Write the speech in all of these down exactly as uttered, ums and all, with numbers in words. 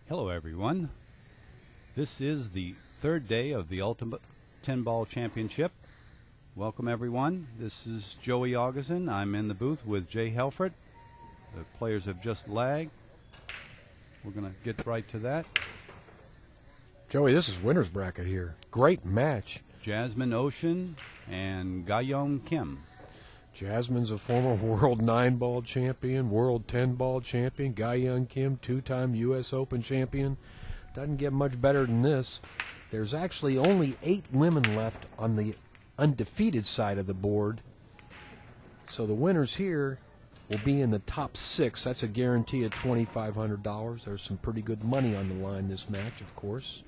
Hello, everyone. This is the third day of the Ultimate ten Ball Championship. Welcome, everyone. This is Joey Augustin. I'm in the booth with Jay Helfrich. The players have just lagged. We're going to get right to that. Joey, this is winner's bracket here. Great match. Jasmine Ocean and Ga-Young Kim. Jasmine's a former world nine ball champion, world ten ball champion. Ga-Young Kim, two-time U S Open champion. Doesn't get much better than this. There's actually only eight women left on the undefeated side of the board. So the winners here will be in the top six. That's a guarantee of twenty-five hundred dollars. There's some pretty good money on the line this match, of course.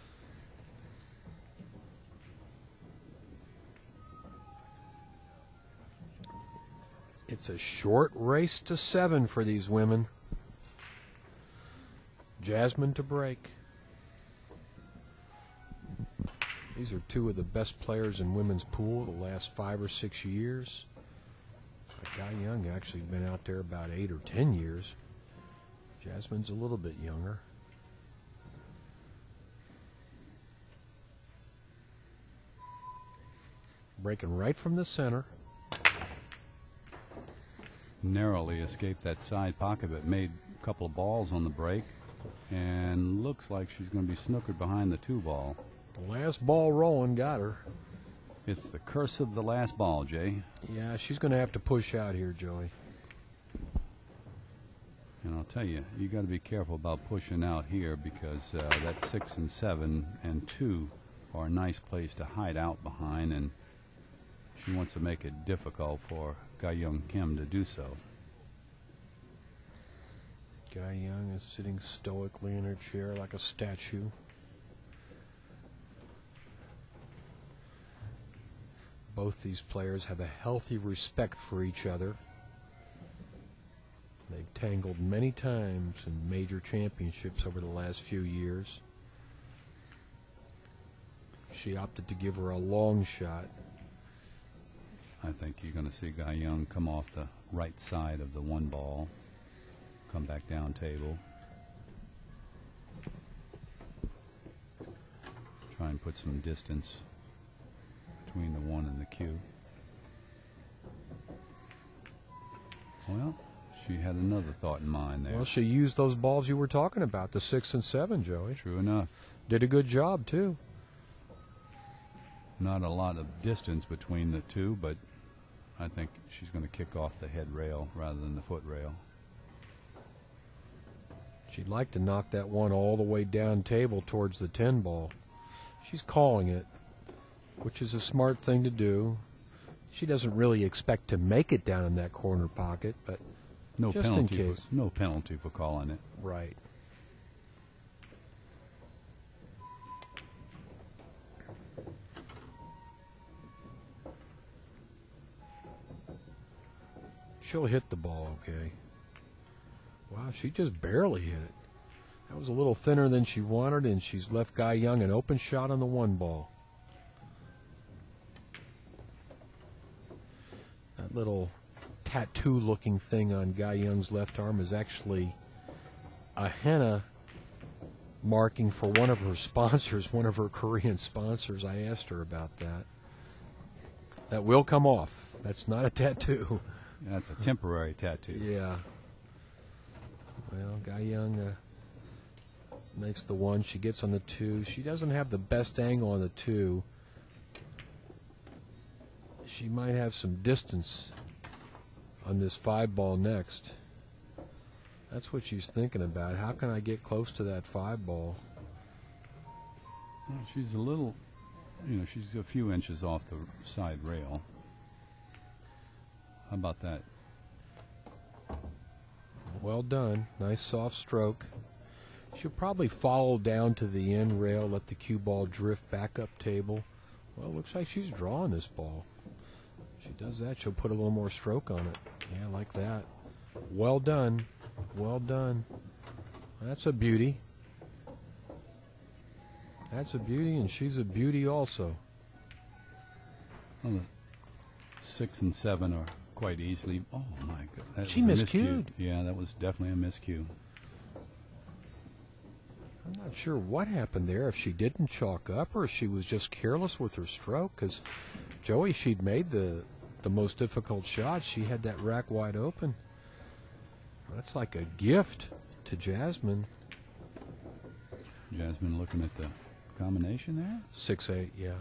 It's a short race to seven for these women. Jasmine to break. These are two of the best players in women's pool the last five or six years. Ga-Young actually been out there about eight or ten years. Jasmine's a little bit younger. Breaking right from the center. Narrowly escaped that side pocket, but made a couple of balls on the break. And looks like she's going to be snookered behind the two ball. The last ball rolling got her. It's the curse of the last ball, Jay. Yeah, she's going to have to push out here, Joey. And I'll tell you, you got to be careful about pushing out here because uh, that six and seven and two are a nice place to hide out behind, and she wants to make it difficult for Ga-Young Kim to do so. Ga-Young is sitting stoically in her chair like a statue. Both these players have a healthy respect for each other. They've tangled many times in major championships over the last few years. She opted to give her a long shot. I think you're going to see Ga-Young come off the right side of the one ball, come back down table, try and put some distance between the one and the cue. Well, she had another thought in mind there. Well, she used those balls you were talking about, the six and seven, Joey. True enough. Did a good job, too. Not a lot of distance between the two, but I think she's going to kick off the head rail rather than the foot rail. She'd like to knock that one all the way down table towards the ten ball. She's calling it, which is a smart thing to do. She doesn't really expect to make it down in that corner pocket, but no just penalty in case. For, no penalty for calling it. Right. She'll hit the ball, okay. Wow, she just barely hit it. That was a little thinner than she wanted, and she's left Ga-Young an open shot on the one ball. That little tattoo-looking thing on Ga-Young's left arm is actually a henna marking for one of her sponsors, one of her Korean sponsors. I asked her about that. That will come off. That's not a tattoo. That's a temporary tattoo. Yeah. Well, Ga-Young uh, makes the one. She gets on the two. She doesn't have the best angle on the two. She might have some distance on this five ball next. That's what she's thinking about. How can I get close to that five ball? Well, she's a little, you know, she's a few inches off the side rail. How about that? Well done. Nice soft stroke. She'll probably follow down to the end rail, let the cue ball drift back up table. Well, it looks like she's drawing this ball. If she does that, she'll put a little more stroke on it. Yeah, like that. Well done. Well done. That's a beauty. That's a beauty, and she's a beauty also. Well, the six and seven are quite easily. Oh my God! She miscued. Yeah, that was definitely a miscue. I'm not sure what happened there, if she didn't chalk up or if she was just careless with her stroke, because Joey, she'd made the, the most difficult shot. She had that rack wide open. That's like a gift to Jasmine. Jasmine looking at the combination there? six eight, yeah.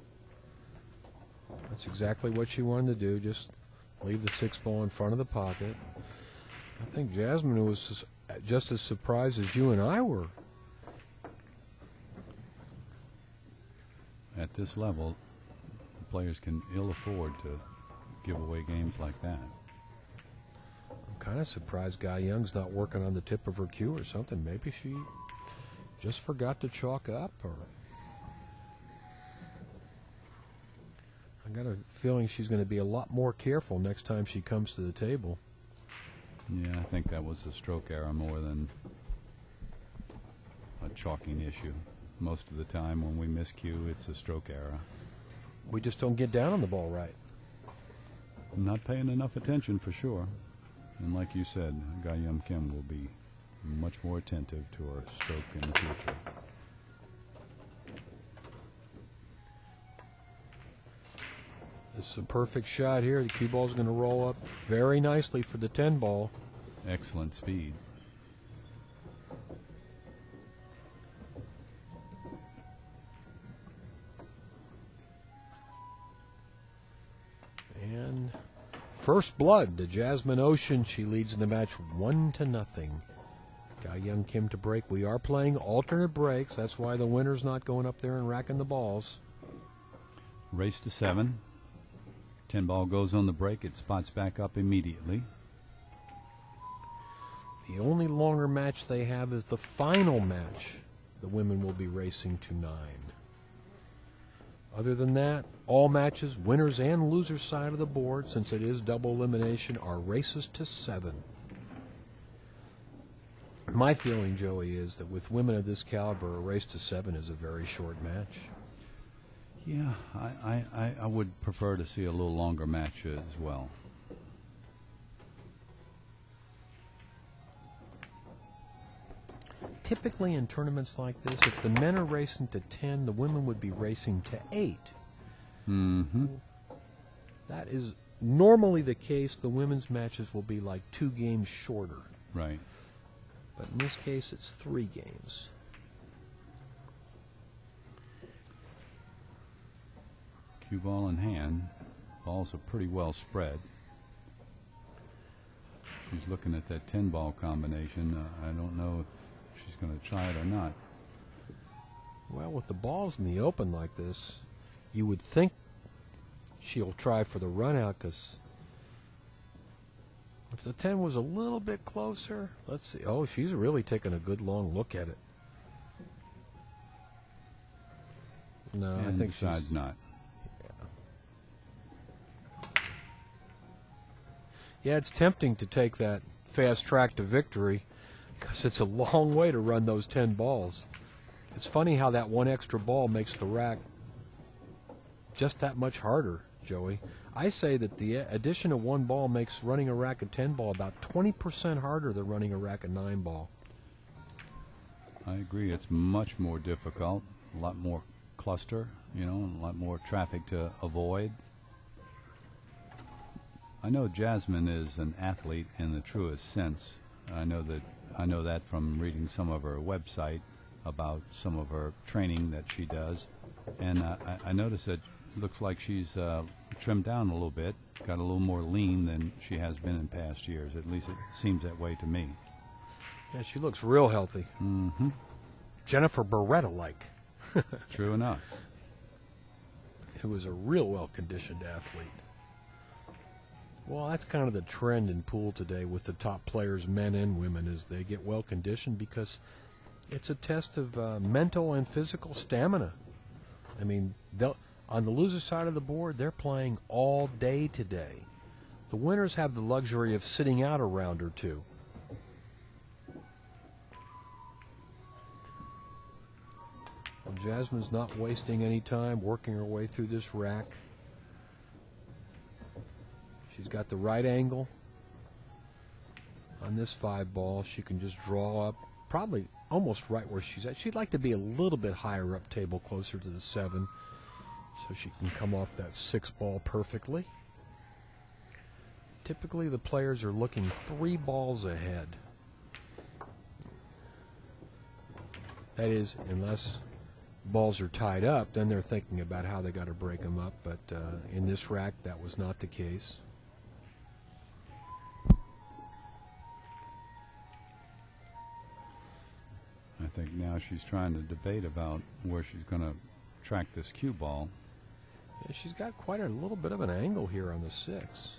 That's exactly what she wanted to do, just leave the six ball in front of the pocket. I think Jasmine was just as surprised as you and I were. At this level, the players can ill afford to give away games like that. I'm kind of surprised Guy Young's not working on the tip of her cue or something. Maybe she just forgot to chalk up, or I got a feeling she's going to be a lot more careful next time she comes to the table. Yeah, I think that was a stroke error more than a chalking issue. Most of the time when we miscue, it's a stroke error. We just don't get down on the ball right. I'm not paying enough attention for sure. And like you said, Guy Young Kim will be much more attentive to her stroke in the future. This is a perfect shot here. The cue ball's going to roll up very nicely for the ten ball. Excellent speed. And first blood to Jasmine Ocean. She leads in the match one to nothing. Guy Young Kim to break. We are playing alternate breaks. That's why the winner's not going up there and racking the balls. Race to seven. Ten ball goes on the break. It spots back up immediately. The only longer match they have is the final match. The women will be racing to nine. Other than that, all matches, winners and losers side of the board, since it is double elimination, are races to seven. My feeling, Joey, is that with women of this caliber, a race to seven is a very short match. Yeah, I, I, I would prefer to see a little longer match as well. Typically in tournaments like this, if the men are racing to ten, the women would be racing to eight. Mm-hmm. That is normally the case. The women's matches will be like two games shorter. Right. But in this case, it's three games. Cue ball in hand. Balls are pretty well spread. She's looking at that ten ball combination. Uh, I don't know if she's going to try it or not. Well, with the balls in the open like this, you would think she'll try for the run out, because if the ten was a little bit closer, let's see. Oh, she's really taking a good long look at it. No, And I think decides she's not. Yeah, it's tempting to take that fast track to victory, because it's a long way to run those ten balls. It's funny how that one extra ball makes the rack just that much harder, Joey. I say that the addition of one ball makes running a rack of ten ball about twenty percent harder than running a rack of nine ball. I agree. It's much more difficult, a lot more cluster, you know, a lot more traffic to avoid. I know Jasmine is an athlete in the truest sense. I know that I know that from reading some of her website about some of her training that she does, and uh, I, I noticed that it looks like she's uh, trimmed down a little bit, got a little more lean than she has been in past years. At least it seems that way to me. Yeah, she looks real healthy. Mm-hmm. Jennifer Beretta-like. True enough. Who is a real well-conditioned athlete. Well, that's kind of the trend in pool today with the top players, men and women, is they get well-conditioned because it's a test of uh, mental and physical stamina. I mean, they'll, on the loser side of the board, they're playing all day today. The winners have the luxury of sitting out a round or two. Well, Jasmine's not wasting any time working her way through this rack. She's got the right angle on this five ball. She can just draw up, probably almost right where she's at. She'd like to be a little bit higher up table, closer to the seven, so she can come off that six ball perfectly. Typically, the players are looking three balls ahead. That is, unless balls are tied up, then they're thinking about how they got to break them up. But uh, in this rack, that was not the case. I think now she's trying to debate about where she's going to track this cue ball. Yeah, she's got quite a little bit of an angle here on the six.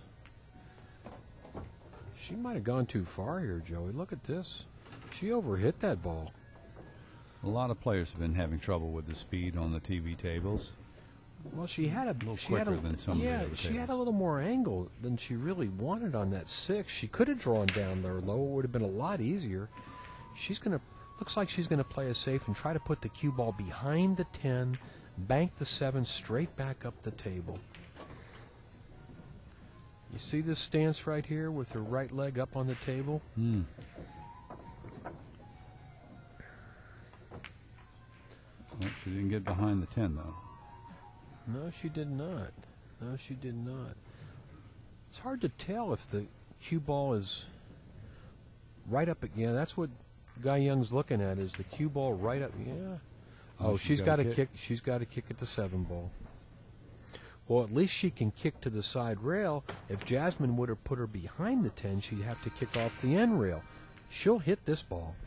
She might have gone too far here, Joey. Look at this. She overhit that ball. A lot of players have been having trouble with the speed on the T V tables. Well, she had a, a little she quicker had a, than some yeah, of the other she tables. had a little more angle than she really wanted on that six. She could have drawn down there low. It would have been a lot easier. She's going to, looks like she's going to play it safe and try to put the cue ball behind the ten, bank the seven straight back up the table. You see this stance right here with her right leg up on the table? Hmm. Well, she didn't get behind the ten, though. No, she did not. No, she did not. It's hard to tell if the cue ball is right up again. That's what Guy Young's looking at, is the cue ball right up. Yeah. Oh, Oh, she's she's got got to a kick. kick? She's got to kick at the seven ball. Well, at least she can kick to the side rail. If Jasmine would have put her behind the ten, she'd have to kick off the end rail. She'll hit this ball.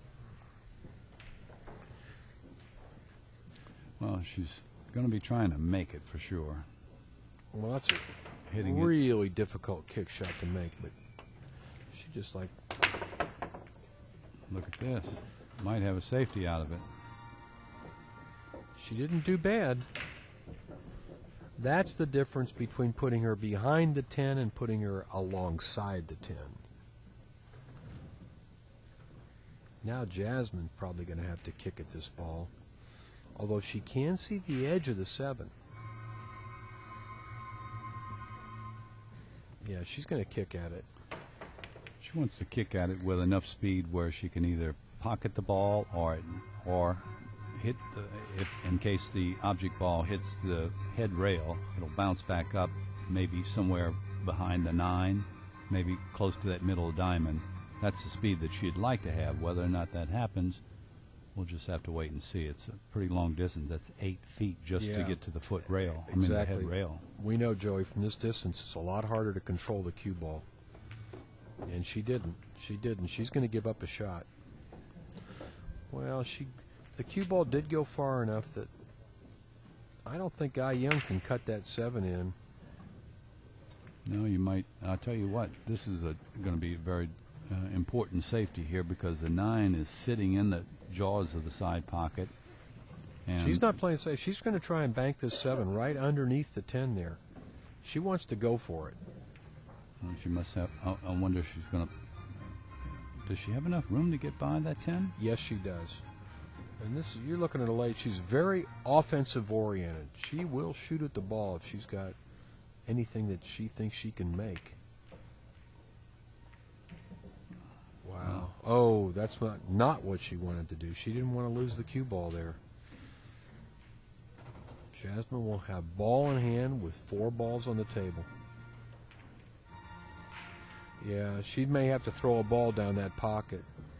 Well, she's going to be trying to make it for sure. Well, that's a Hitting it. really difficult kick shot to make, but she just like, Look at this. Might have a safety out of it. she didn't do bad. That's the difference between putting her behind the ten and putting her alongside the ten. Now Jasmine's probably going to have to kick at this ball, although she can see the edge of the seven. Yeah, she's going to kick at it. She wants to kick at it with enough speed where she can either pocket the ball or or hit the, if in case the object ball hits the head rail, it'll bounce back up maybe somewhere behind the nine, maybe close to that middle diamond. That's the speed that she'd like to have. Whether or not that happens, we'll just have to wait and see. It's a pretty long distance. That's eight feet just to Yeah. get to the foot rail. I Exactly. mean, the head rail. We know, Joey, from this distance, it's a lot harder to control the cue ball. And she didn't. She didn't. She's going to give up a shot. Well, she, the cue ball did go far enough that I don't think Guy Young can cut that seven in. No, you might. I'll tell you what. This is a, going to be a very uh, important safety here because the nine is sitting in the jaws of the side pocket. And She's not playing safe. She's going to try and bank this seven right underneath the ten there. She wants to go for it. Well, she must have. I, I wonder if she's going to. Does she have enough room to get by that ten? Yes, she does. And this, you're looking at a lady. She's very offensive oriented. She will shoot at the ball if she's got anything that she thinks she can make. Wow. Oh, that's not not what she wanted to do. She didn't want to lose the cue ball there. Jasmine will have ball in hand with four balls on the table. Yeah, she may have to throw a ball down that pocket.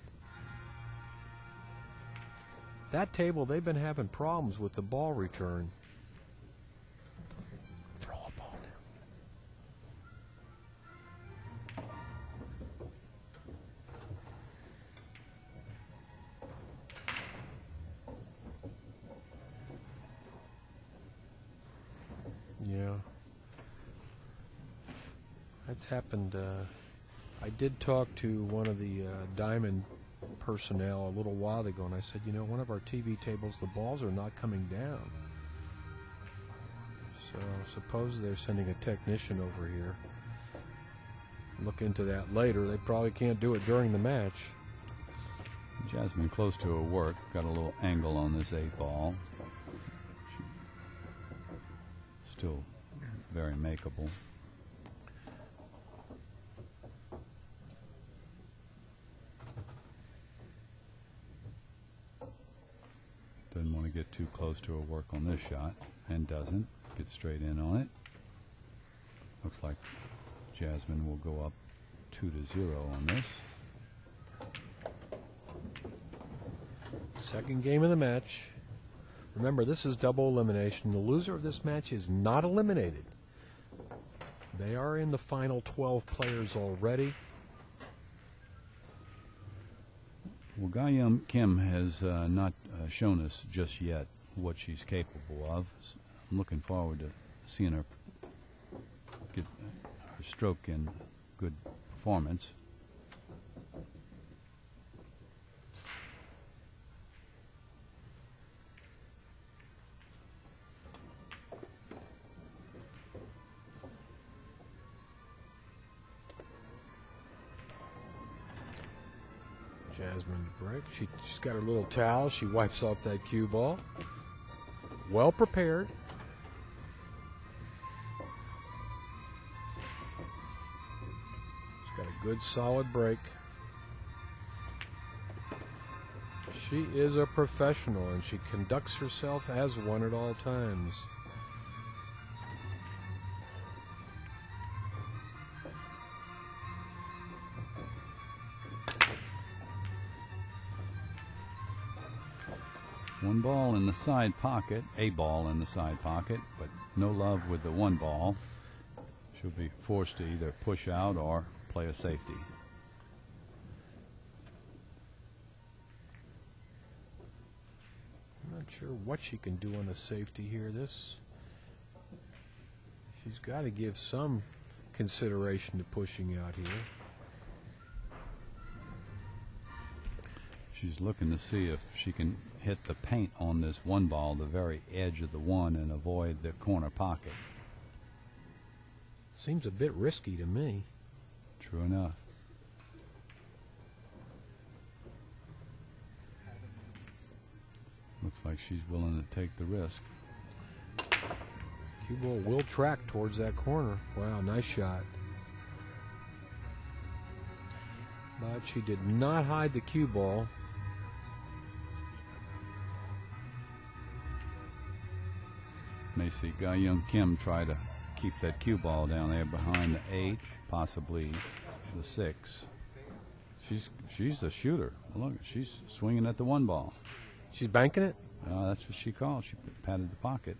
That table, they've been having problems with the ball return. Throw a ball down. Yeah. That's happened. Uh, I did talk to one of the uh, Diamond personnel a little while ago, and I said, you know, one of our T V tables, the balls are not coming down. So suppose they're sending a technician over here. Look into that later. They probably can't do it during the match. Jasmine close to her work. Got a little angle on this eight ball. She, still very makeable. too close to her work on this shot, and doesn't. Get straight in on it. Looks like Jasmine will go up two to zero on this. Second game of the match. Remember, this is double elimination. The loser of this match is not eliminated. They are in the final twelve players already. Well, Ga-Yeon Kim has uh, not uh, shown us just yet what she's capable of. I'm looking forward to seeing her get her stroke in good performance. Jasmine break. She, she's got her little towel. She wipes off that cue ball. Well prepared. She's got a good solid break. She is a professional and she conducts herself as one at all times. One ball in the side pocket, a ball in the side pocket, but no love with the one ball. She'll be forced to either push out or play a safety. I'm not sure what she can do on a safety here. This, she's got to give some consideration to pushing out here. She's looking to see if she can hit the paint on this one ball, the very edge of the one, and avoid the corner pocket. Seems a bit risky to me. True enough. Looks like she's willing to take the risk. Cue ball will track towards that corner. Wow, nice shot. But she did not hide the cue ball. May see Ga-Yeon Kim try to keep that cue ball down there behind the eight, possibly the six. She's she's a shooter. Look, she's swinging at the one ball. She's banking it? Uh, that's what she called. She patted the pocket.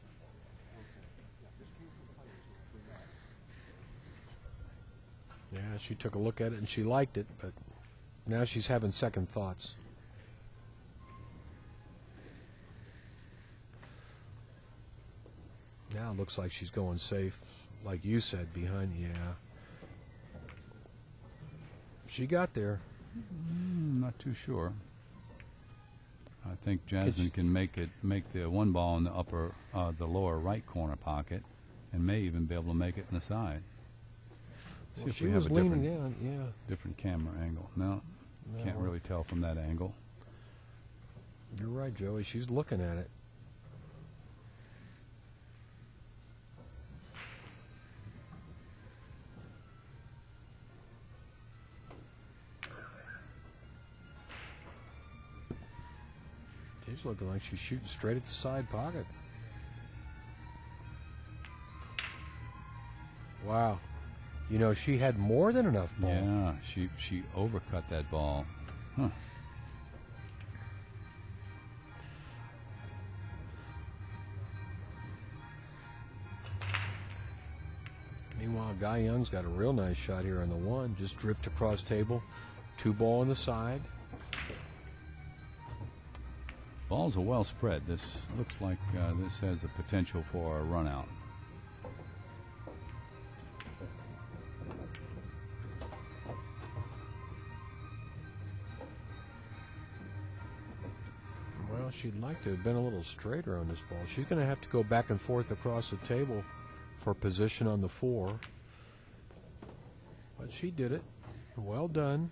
Yeah, she took a look at it and she liked it, but now she's having second thoughts. Now it looks like she's going safe, like you said, behind. Yeah. She got there. Mm, not too sure. I think Jasmine can make it, make the one ball in the upper, uh, the lower right corner pocket, and may even be able to make it in the side. See Well, if she we was have a leaning different, down, yeah. different camera angle. No, No. can't really tell from that angle. You're right, Joey. She's looking at it. She's looking like she's shooting straight at the side pocket. Wow. You know, she had more than enough ball. Yeah, she she overcut that ball. Huh. Meanwhile, Ga-Yeon's got a real nice shot here on the one. Just drift across table. Two ball on the side. Balls are well spread. This looks like uh, this has the potential for a run out. Well, she'd like to have been a little straighter on this ball. She's going to have to go back and forth across the table for position on the four. But she did it. Well done.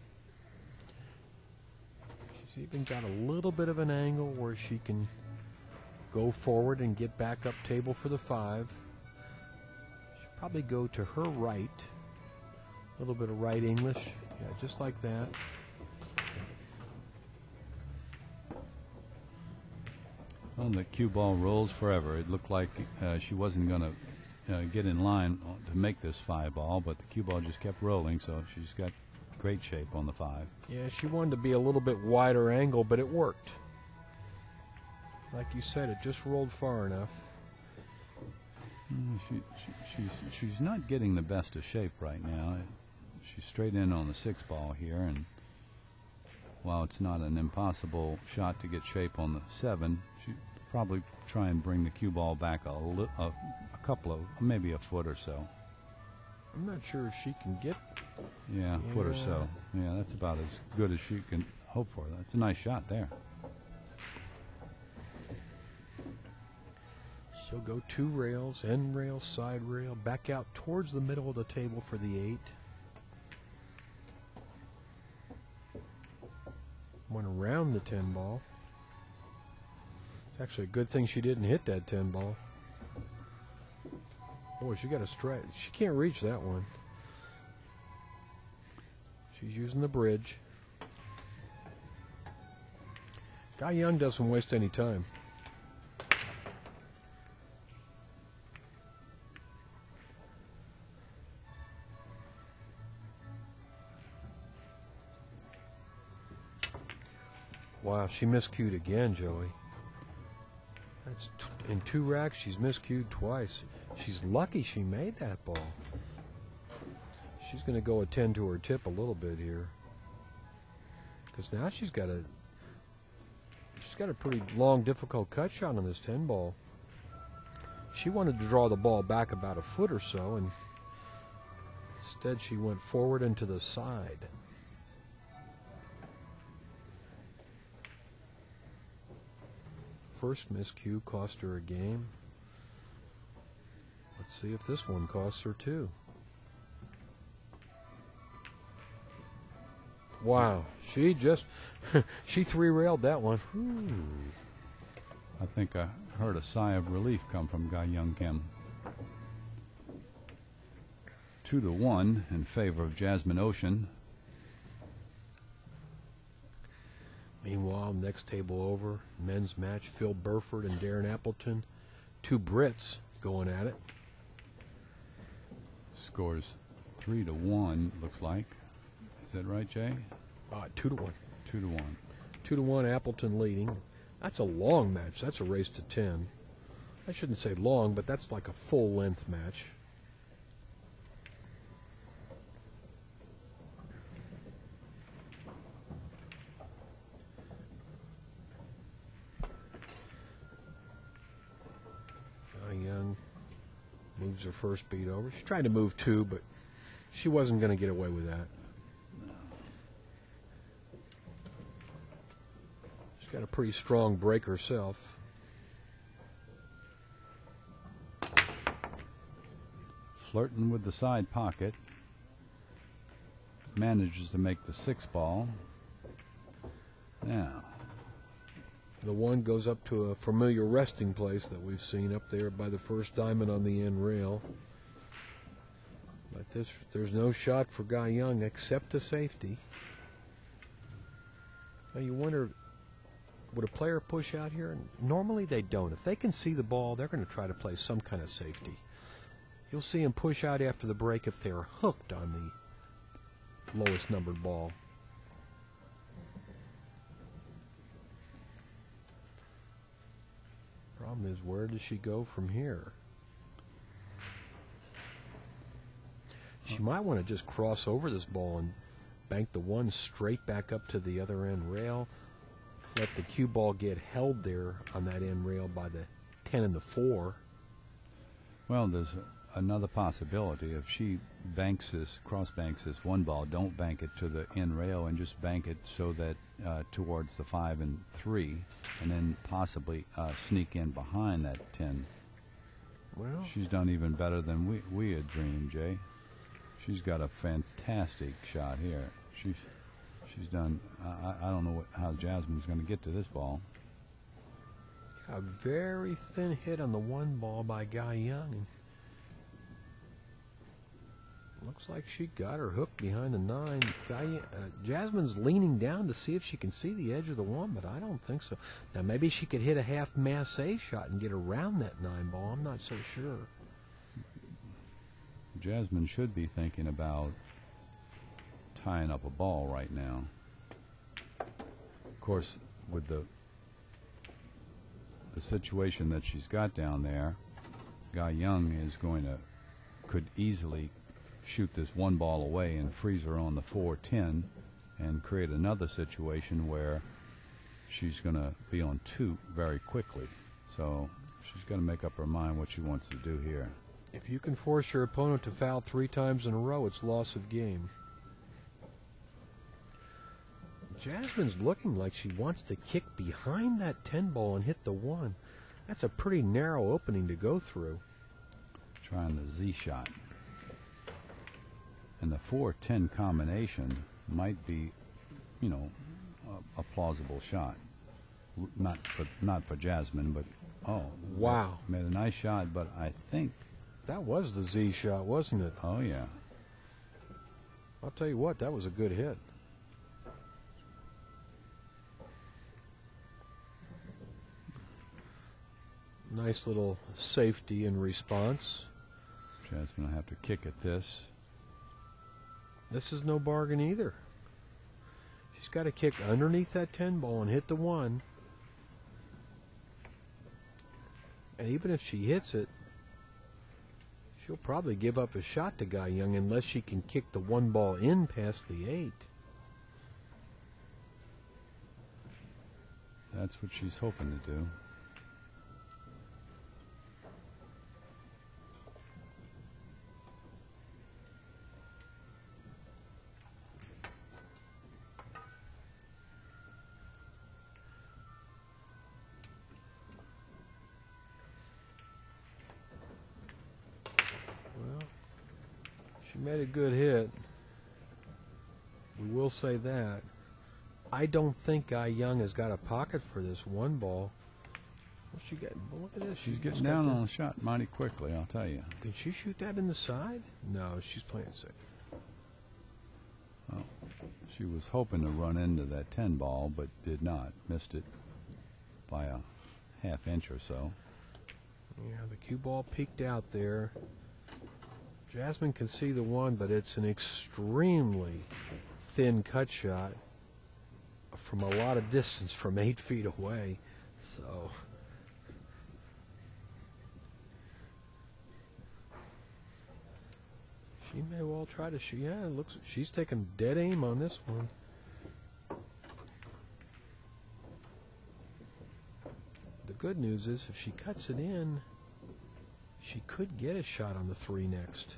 She's even got a little bit of an angle where she can go forward and get back up table for the five. She'll probably go to her right. A little bit of right English. Yeah, just like that. Well, the cue ball rolls forever. It looked like uh, she wasn't going to uh, get in line to make this five ball, but the cue ball just kept rolling, so she's got great shape on the five. Yeah, she wanted to be a little bit wider angle, but it worked. Like you said, it just rolled far enough. Mm, she, she, she's she's not getting the best of shape right now. She's straight in on the six ball here, and while it's not an impossible shot to get shape on the seven, she probably try and bring the cue ball back a, li- a, a couple of, maybe a foot or so. I'm not sure if she can get. Yeah, a yeah. foot or so. Yeah, that's about as good as she can hope for. That's a nice shot there. She'll go two rails, end rail, side rail, back out towards the middle of the table for the eight. Went around the ten ball. It's actually a good thing she didn't hit that ten ball. Boy, she got a strike. She can't reach that one. She's using the bridge. Guy Young doesn't waste any time. Wow, she miscued again, Joey. That's t in two racks, she's miscued twice. She's lucky she made that ball. She's going to go attend to her tip a little bit here, because now she's got a she's got a pretty long, difficult cut shot on this ten ball. She wanted to draw the ball back about a foot or so, and instead she went forward and to the side. First miscue cost her a game. Let's see if this one costs her two. Wow, she just she three-railed that one. Whew. I think I heard a sigh of relief come from Guy Young Kim. Two to one in favor of Jasmine Ocean. Meanwhile, next table over, men's match, Phil Burford and Darren Appleton. Two Brits going at it. Scores three to one, looks like. Is that right, Jay? Uh, two to one. Two to one. Two to one, Appleton leading. That's a long match. That's a race to ten. I shouldn't say long, but that's like a full-length match. Young moves her first beat over. She's trying to move two, but she wasn't going to get away with that. She's got a pretty strong break herself. Flirting with the side pocket. Manages to make the six ball. Now. The one goes up to a familiar resting place that we've seen up there by the first diamond on the end rail. But this, there's no shot for Guy Young except a safety. Now you wonder, would a player push out here? Normally they don't. If they can see the ball, they're going to try to play some kind of safety. You'll see them push out after the break if they're hooked on the lowest numbered ball. Problem is, where does she go from here? She might want to just cross over this ball and bank the one straight back up to the other end rail. Let the cue ball get held there on that end rail by the ten and the four. Well, there's a, another possibility. If she banks this, cross banks this one ball, don't bank it to the end rail and just bank it so that uh, towards the five and three, and then possibly uh, sneak in behind that ten. Well, she's done even better than we we had dreamed, Jay. She's got a fantastic shot here. She's she's done. I, I don't know what, how Jasmine's going to get to this ball. A very thin hit on the one ball by Guy Young. Looks like she got her hook behind the nine. Guy, uh, Jasmine's leaning down to see if she can see the edge of the one, but I don't think so. Now, maybe she could hit a half masse shot and get around that nine ball. I'm not so sure. Jasmine should be thinking about tying up a ball right now. Of course, with the the situation that she's got down there, Guy Young is going to could easily shoot this one ball away and freeze her on the four ten and create another situation where she's going to be on two very quickly. So she's got to make up her mind what she wants to do here. If you can force your opponent to foul three times in a row, it's loss of game. Jasmine's looking like she wants to kick behind that ten ball and hit the one. That's a pretty narrow opening to go through. Trying the Z shot. And the four ten combination might be, you know, a, a plausible shot. L- Not for not for Jasmine, but oh, wow, made a nice shot. But I think that was the Z shot, wasn't it? Oh yeah. I'll tell you what, that was a good hit. Nice little safety in response. Jasmine will have to kick at this. This is no bargain either. She's got to kick underneath that ten ball and hit the one. And even if she hits it, she'll probably give up a shot to Guy Young unless she can kick the one ball in past the eight. That's what she's hoping to do. She made a good hit. We will say that. I don't think Guy Young has got a pocket for this one ball. What's she getting? Look at this. She's, She's getting down on the shot mighty quickly, I'll tell you. Can she shoot that in the side? No, she's playing safe. Well, she was hoping to run into that ten ball, but did not. Missed it by a half inch or so. Yeah, the cue ball peeked out there. Jasmine can see the one, but it's an extremely thin cut shot from a lot of distance, from eight feet away. So she may well try to shoot. Yeah, it looks she's taking dead aim on this one. The good news is if she cuts it in, she could get a shot on the three next.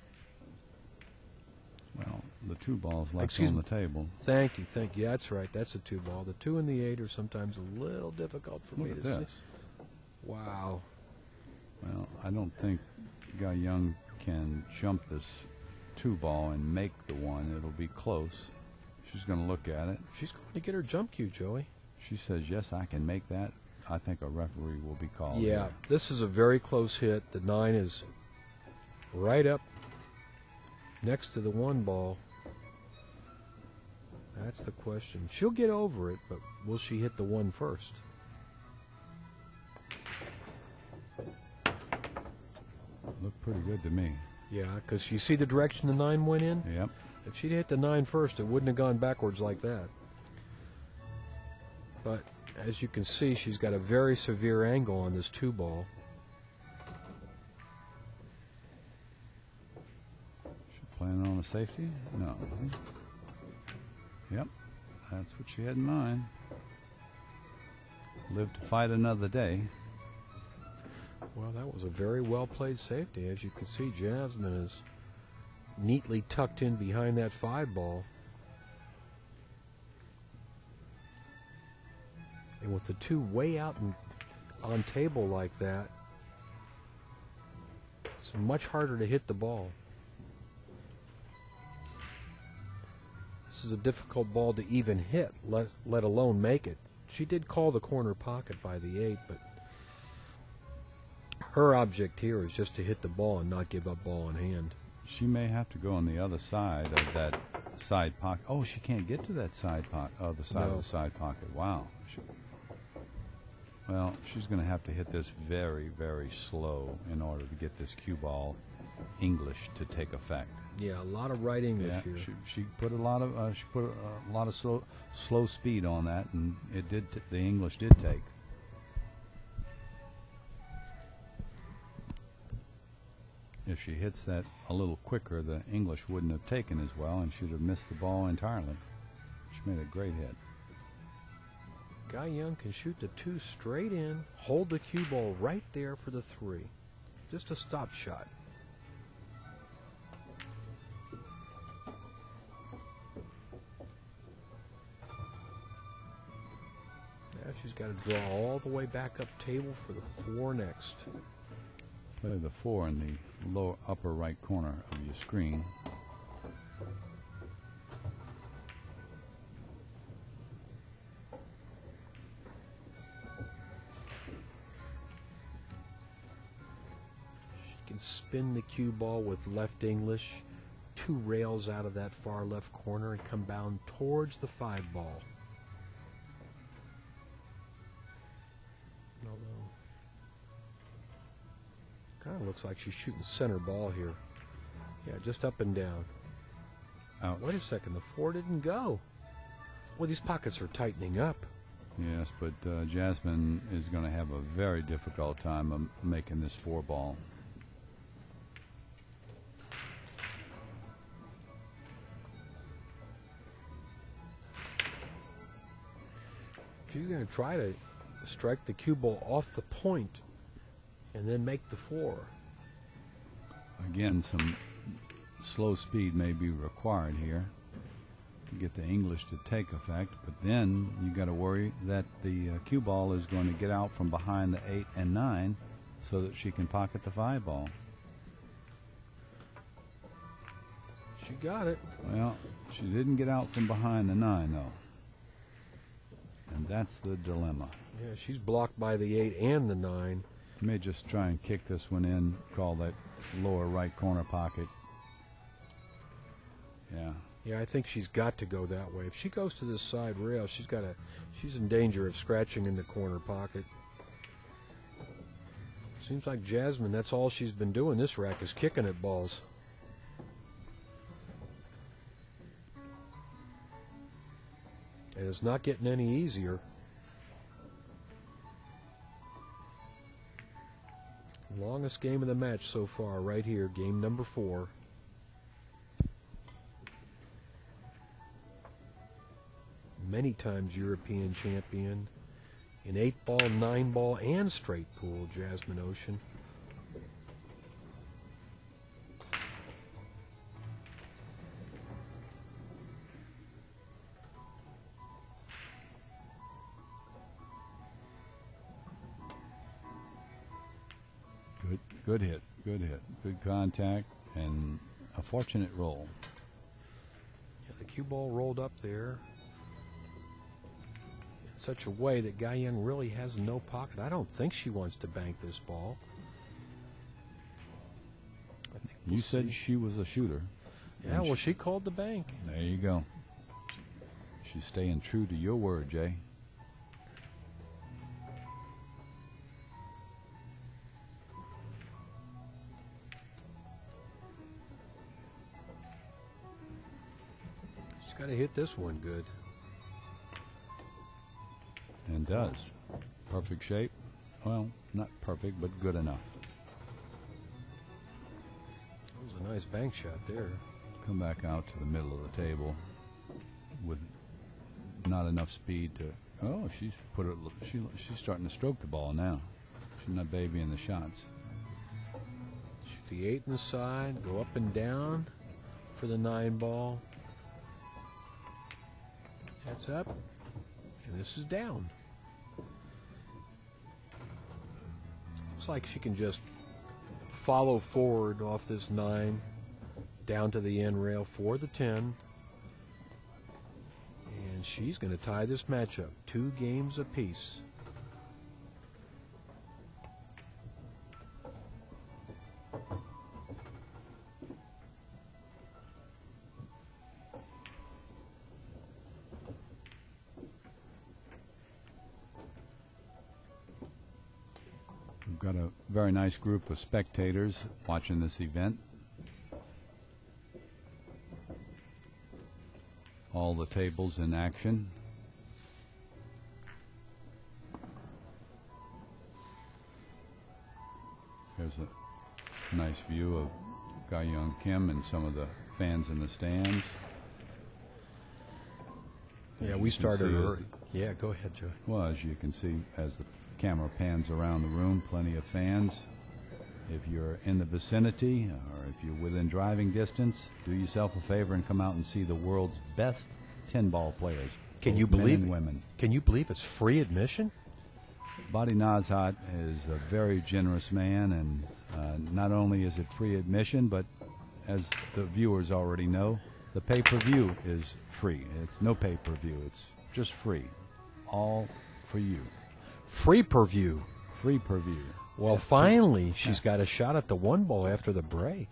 Well, the two balls left Excuse on me. the table. Thank you, thank you. That's right. That's a two ball. The two and the eight are sometimes a little difficult for Look me at to this. see. Wow. Well, I don't think Guy Young can jump this two ball and make the one. It'll be close. She's going to look at it. She's going to get her jump cue, Joey. She says, yes, I can make that. I think a referee will be called. Yeah, here. this is a very close hit. The nine is right up next to the one ball. That's the question. She'll get over it, but will she hit the one first? Looked pretty good to me. Yeah, because you see the direction the nine went in? Yep. If she'd hit the nine first, it wouldn't have gone backwards like that. But as you can see, she's got a very severe angle on this two ball. She planning on a safety? No. Yep. That's what she had in mind. Live to fight another day. Well, that was a very well-played safety. As you can see, Jasmine is neatly tucked in behind that five ball. And with the two way out and on table like that, it's much harder to hit the ball. This is a difficult ball to even hit, let, let alone make it. She did call the corner pocket by the eight, but her object here is just to hit the ball and not give up ball in hand. She may have to go on the other side of that side pocket. Oh, she can't get to that side pocket. Oh, the side No. of the side pocket. Wow. She, well, she's going to have to hit this very, very slow in order to get this cue ball English to take effect. Yeah, a lot of right English Yeah, here. she, she put a lot of uh, she put a, a lot of slow slow speed on that, and it did. T- the English did take. If she hits that a little quicker, the English wouldn't have taken as well, and she'd have missed the ball entirely. She made a great hit. Guy Young can shoot the two straight in, hold the cue ball right there for the three. Just a stop shot. Now she's got to draw all the way back up table for the four next. Play the four in the lower upper right corner of your screen. She can spin the cue ball with left English, two rails out of that far left corner, and come down towards the five ball. Although, kind of looks like she's shooting center ball here. Yeah, just up and down. Ouch. Wait a second, the four didn't go. Well, these pockets are tightening up. Yes, but uh, Jasmine is going to have a very difficult time of making this four ball. She's going to try to strike the cue ball off the point and then make the four. Again, some slow speed may be required here to get the English to take effect, but then you got to worry that the uh, cue ball is going to get out from behind the eight and nine so that she can pocket the five ball. She got it. Well, she didn't get out from behind the nine, though. And that's the dilemma. Yeah, she's blocked by the eight and the nine. You may just try and kick this one in, call that lower right corner pocket. Yeah. Yeah, I think she's got to go that way. If she goes to this side rail, she's got a she's in danger of scratching in the corner pocket. Seems like Jasmine, that's all she's been doing this rack is kicking at balls. And it's not getting any easier. Longest game of the match so far, right here, game number four. Many times European champion in eight ball, nine ball, and straight pool, Jasmine Ocean. Good, good hit, good hit, good contact, and a fortunate roll. Yeah, the cue ball rolled up there in such a way that Guy Young really has no pocket. I don't think she wants to bank this ball. I think we'll You said see. she was a shooter. Yeah, and well, she- she called the bank. There you go. She's staying true to your word, Jay. She's got to hit this one good. And does. Perfect shape. Well, not perfect, but good enough. That was a nice bank shot there. Come back out to the middle of the table with not enough speed to. Oh, she's put it. She she's starting to stroke the ball now. She's not babying the shots. Shoot the eight in the side, go up and down for the nine ball. That's up, and this is down. Looks like she can just follow forward off this nine down to the end rail for the ten. And she's going to tie this matchup, two games apiece. got a very nice group of spectators watching this event. All the tables in action. There's a nice view of Ga Young Kim and some of the fans in the stands. Yeah, we started early. Yeah, go ahead, Joe. Well, as you can see, as the camera pans around the room, plenty of fans. If you're in the vicinity or if you're within driving distance, do yourself a favor and come out and see the world's best ten-ball players. Can you men believe and women? Can you believe it's free admission? Badi Nazhat is a very generous man, and uh, not only is it free admission, but as the viewers already know, the pay-per-view is free. It's no pay-per-view. It's just free. All for you. Free per view. Free per view. Well, finally, she's got a shot at the one ball after the break.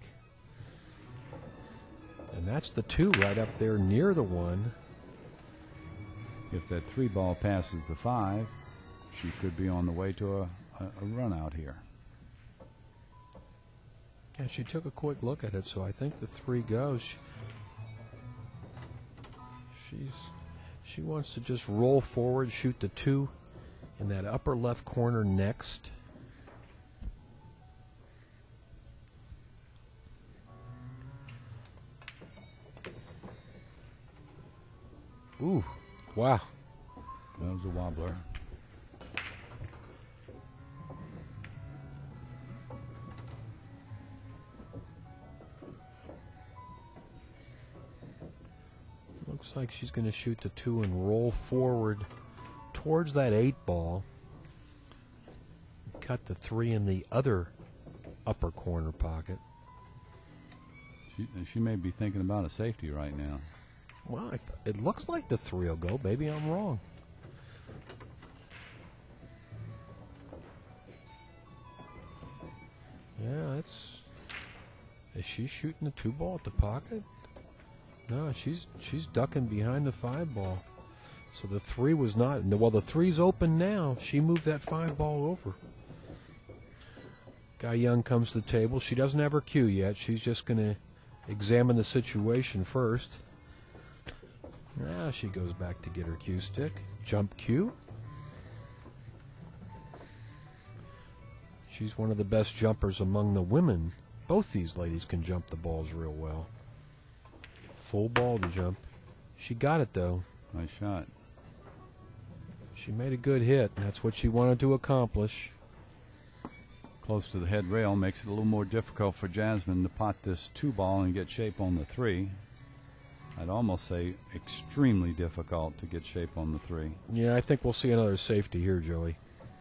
And that's the two right up there near the one. If that three ball passes the five, she could be on the way to a, a, a run out here. Yeah, she took a quick look at it, so I think the three goes. She, she's she wants to just roll forward, shoot the two in that upper left corner next. Ooh, wow. That was a wobbler. Looks like she's going to shoot the two and roll forward towards that eight ball. Cut the three in the other upper corner pocket. She, she may be thinking about a safety right now. Well, I th it looks like the three will go. Maybe I'm wrong. Yeah, that's. Is she shooting the two ball at the pocket? No, she's she's ducking behind the five ball. So the three was not. Well, the three's open now. She moved that five ball over. Ga Young comes to the table. She doesn't have her cue yet. She's just going to examine the situation first. Now she goes back to get her cue stick. Jump cue. She's one of the best jumpers among the women. Both these ladies can jump the balls real well. Full ball to jump. She got it, though. Nice shot. She made a good hit. That's what she wanted to accomplish. Close to the head rail makes it a little more difficult for Jasmine to pot this two ball and get shape on the three. I'd almost say extremely difficult to get shape on the three. Yeah, I think we'll see another safety here, Joey.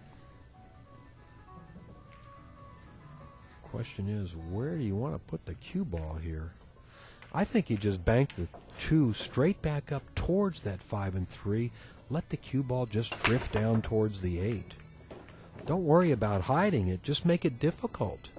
Question is, where do you want to put the cue ball here? I think you just bank the two straight back up towards that five and three. Let the cue ball just drift down towards the eight. Don't worry about hiding it. Just make it difficult.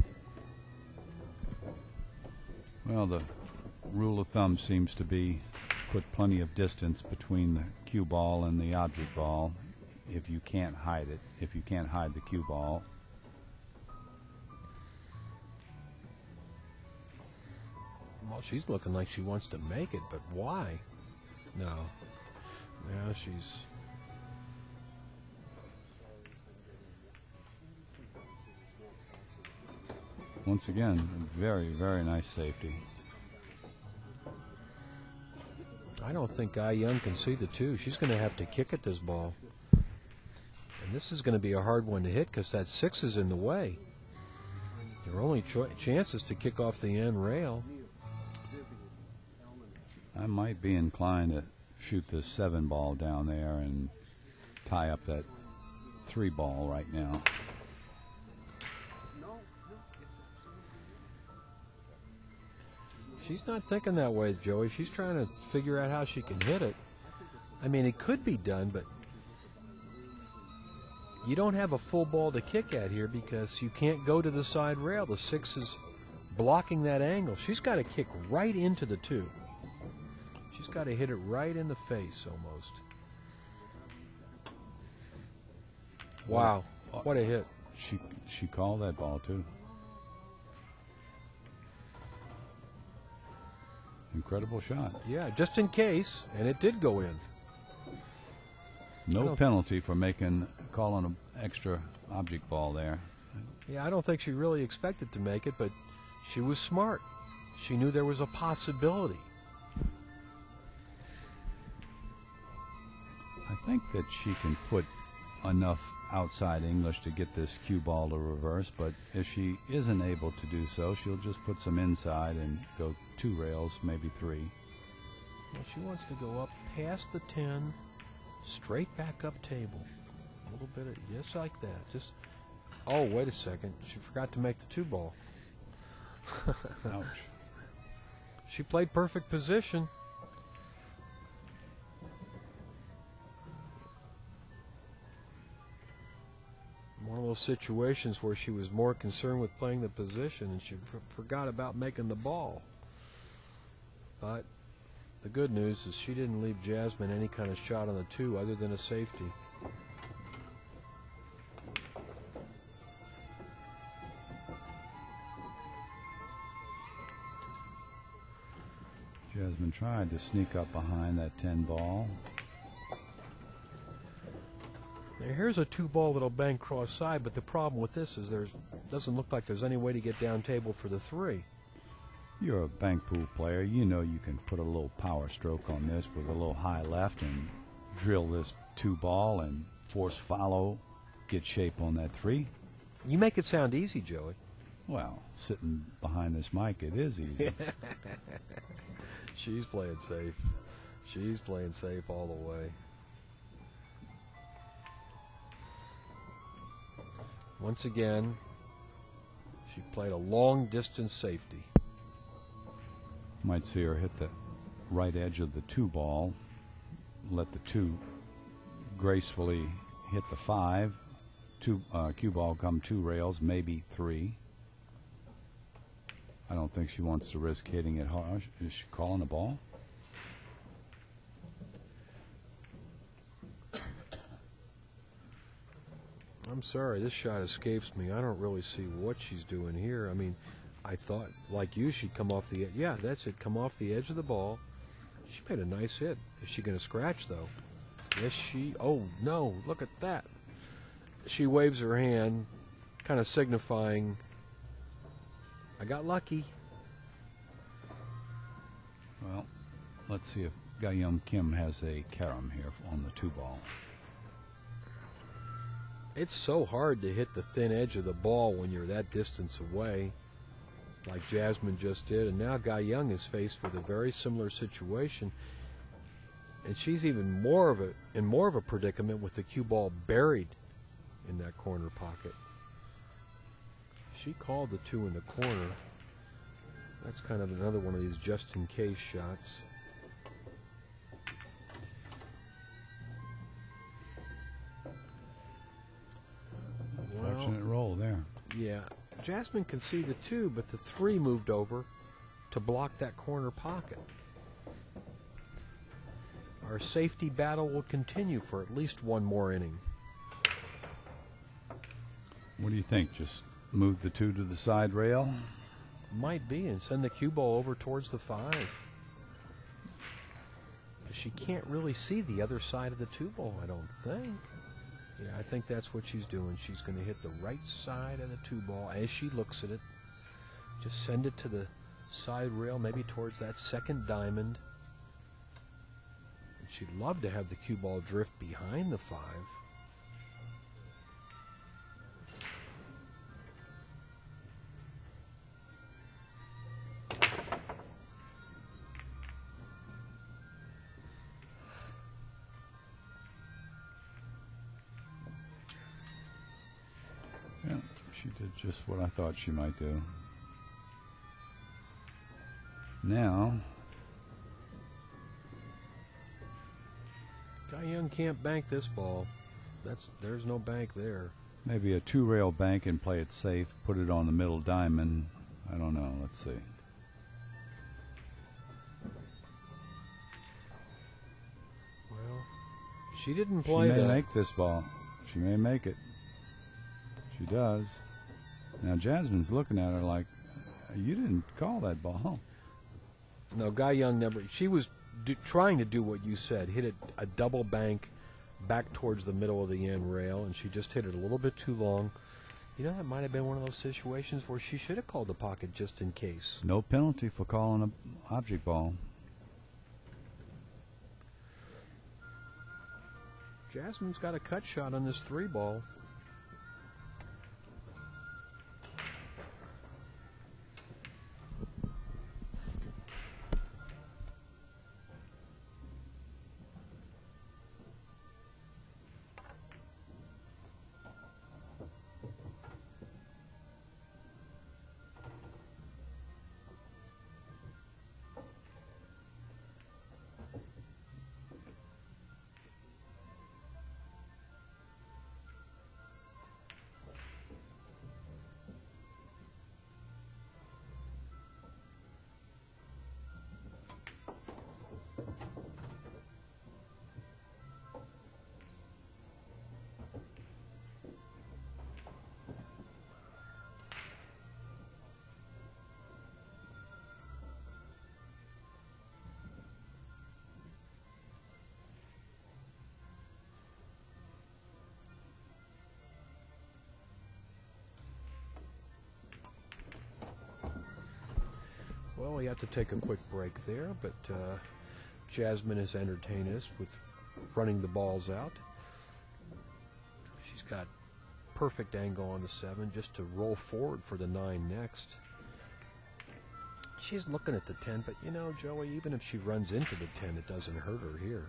Well, the rule of thumb seems to be put plenty of distance between the cue ball and the object ball if you can't hide it, if you can't hide the cue ball. Well, she's looking like she wants to make it, but why? No. Yeah, she's... Once again, a very, very nice safety. I don't think Ga Young can see the two. She's going to have to kick at this ball. And this is going to be a hard one to hit because that six is in the way. Your only cho chance is to kick off the end rail. I might be inclined to shoot this seven ball down there and tie up that three ball right now. She's not thinking that way, Joey. She's trying to figure out how she can hit it. I mean, it could be done, but you don't have a full ball to kick at here because you can't go to the side rail. The six is blocking that angle. She's got to kick right into the two. She's got to hit it right in the face almost. Wow, what a hit. She she called that ball too. Incredible shot. Yeah, just in case, and it did go in. No penalty for making calling an extra object ball there. Yeah, I don't think she really expected to make it, but she was smart. She knew there was a possibility. I think that she can put enough outside English to get this cue ball to reverse, but if she isn't able to do so, she'll just put some inside and go two rails, maybe three. Well, she wants to go up past the ten, straight back up table. A little bit of, just like that. Just, oh, wait a second. She forgot to make the two ball. Ouch. She played perfect position. One of those situations where she was more concerned with playing the position and she f forgot about making the ball. But the good news is she didn't leave Jasmine any kind of shot on the two other than a safety. Jasmine tried to sneak up behind that ten ball. Now here's a two ball that'll bang cross side, but the problem with this is there's doesn't look like there's any way to get down table for the three. You're a bank pool player. You know you can put a little power stroke on this with a little high left and drill this two ball and force follow, get shape on that three. You make it sound easy, Joey. Well, sitting behind this mic, it is easy. She's playing safe. She's playing safe all the way. Once again, she played a long-distance safety. Might see her hit the right edge of the two ball, let the two gracefully hit the five, two uh, cue ball come two rails, maybe three. I don't think she wants to risk hitting it hard. Is she calling a ball? I'm sorry, this shot escapes me. I don't really see what she's doing here. I mean, I thought, like you, she'd come off the edge. Yeah, that's it, come off the edge of the ball. She made a nice hit. Is she going to scratch, though? Yes, she... Oh, no, look at that. She waves her hand, kind of signifying, I got lucky. Well, let's see if Ga-Yeon Kim has a carom here on the two ball. It's so hard to hit the thin edge of the ball when you're that distance away, like Jasmine just did, and now Ga-Yeon is faced with a very similar situation, and she's even more of a in more of a predicament with the cue ball buried in that corner pocket. She called the two in the corner. That's kind of another one of these just-in-case shots. Fortunate roll there. Yeah, Jasmine can see the two, but the three moved over to block that corner pocket. Our safety battle will continue for at least one more inning. What do you think? Just move the two to the side rail? Might be, and send the cue ball over towards the five. She can't really see the other side of the two ball, I don't think. Yeah, I think that's what she's doing. She's going to hit the right side of the two ball as she looks at it. Just send it to the side rail, maybe towards that second diamond. And she'd love to have the cue ball drift behind the five. Yeah, she did just what I thought she might do. Now, Ga-Yeon can't bank this ball. That's there's no bank there. maybe a two-rail bank and play it safe, put it on the middle diamond. I don't know. Let's see. Well, she didn't She play may that. make this ball. She may make it. She does. Now Jasmine's looking at her like, you didn't call that ball. No, Guy Young never. She was do, trying to do what you said, hit it a double bank back towards the middle of the end rail, and she just hit it a little bit too long. You know, that might have been one of those situations where she should have called the pocket just in case. No penalty for calling an object ball. Jasmine's got a cut shot on this three ball. Well, we have to take a quick break there, but uh, Jasmine has entertained us with running the balls out. She's got perfect angle on the seven just to roll forward for the nine next. She's looking at the ten, but you know, Joey, even if she runs into the ten, it doesn't hurt her here.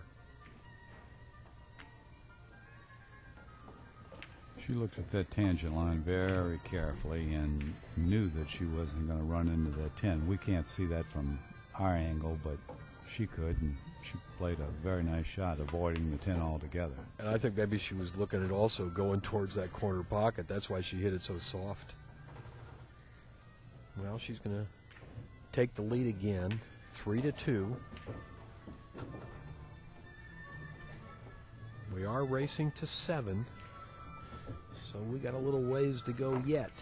She looked at that tangent line very carefully and knew that she wasn't going to run into the ten. We can't see that from our angle, but she could, and she played a very nice shot, avoiding the ten altogether. And I think maybe she was looking at also going towards that corner pocket. That's why she hit it so soft. Well, she's going to take the lead again, three to two. We are racing to seven. So we got a little ways to go yet.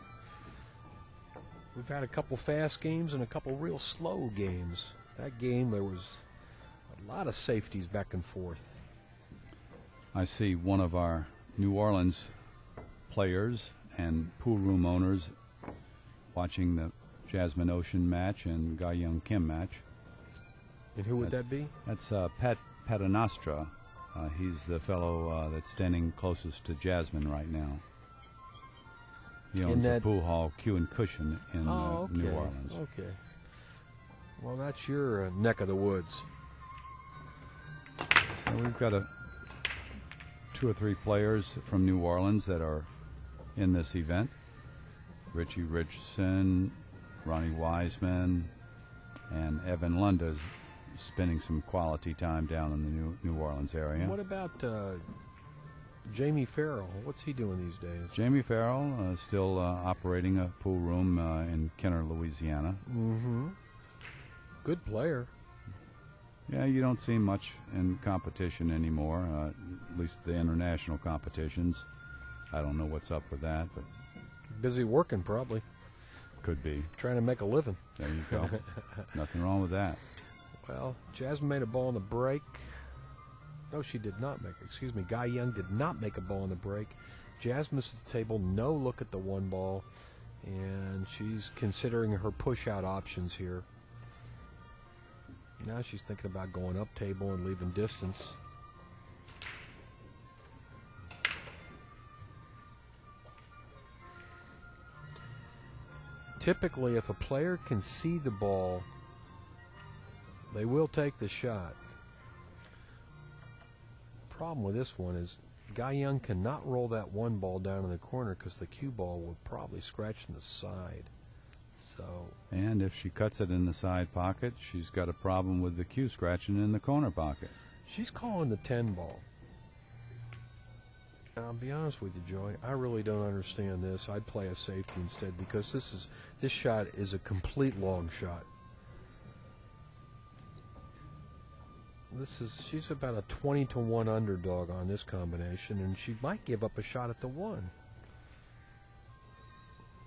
We've had a couple fast games and a couple real slow games. That game, there was a lot of safeties back and forth. I see one of our New Orleans players and pool room owners watching the Jasmine Ocean match and Guy Young Kim match. And who would that's, that be? That's uh, Pat Paternostra. Uh, he's the fellow uh, that's standing closest to Jasmine right now. He owns that the pool hall Q and Cushion in oh, uh, okay. New Orleans. Okay. Well, that's your uh, neck of the woods. Well, we've got a two or three players from New Orleans that are in this event. Richie Richardson, Ronnie Wiseman, and Evan Lunda's spending some quality time down in the New, New Orleans area. What about uh, Jamie Farrell? What's he doing these days? Jamie Farrell uh, still uh, operating a pool room uh, in Kenner, Louisiana. Mm-hmm. Good player. Yeah, you don't see much in competition anymore, uh, at least the international competitions. I don't know what's up with that, but Busy working, probably. could be. Trying to make a living. There you go. Nothing wrong with that. Well, Jasmine made a ball on the break. No, she did not make it. Excuse me. Guy Young did not make a ball on the break. Jasmine's at the table. No look at the one ball. And she's considering her push-out options here. Now she's thinking about going up table and leaving distance. Typically, if a player can see the ball, they will take the shot. Problem with this one is Guy Young cannot roll that one ball down in the corner because the cue ball will probably scratch in the side. So. And if she cuts it in the side pocket, she's got a problem with the cue scratching in the corner pocket. She's calling the ten ball. And I'll be honest with you, Joey, I really don't understand this. I'd play a safety instead because this is this shot is a complete long shot. This is she's about a twenty to one underdog on this combination, and she might give up a shot at the one.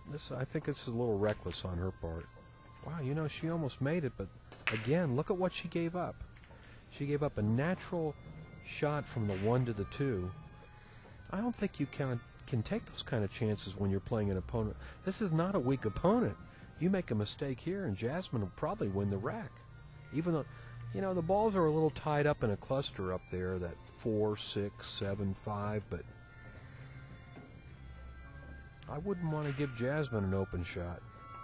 This, I think it's a little reckless on her part. Wow, you know, she almost made it, but again, look at what she gave up. She gave up a natural shot from the one to the two. I don't think you can, can take those kind of chances when you're playing an opponent. This is not a weak opponent. You make a mistake here, and Jasmine will probably win the rack. Even though, you know, the balls are a little tied up in a cluster up there, that four, six, seven, five, but I wouldn't want to give Jasmine an open shot.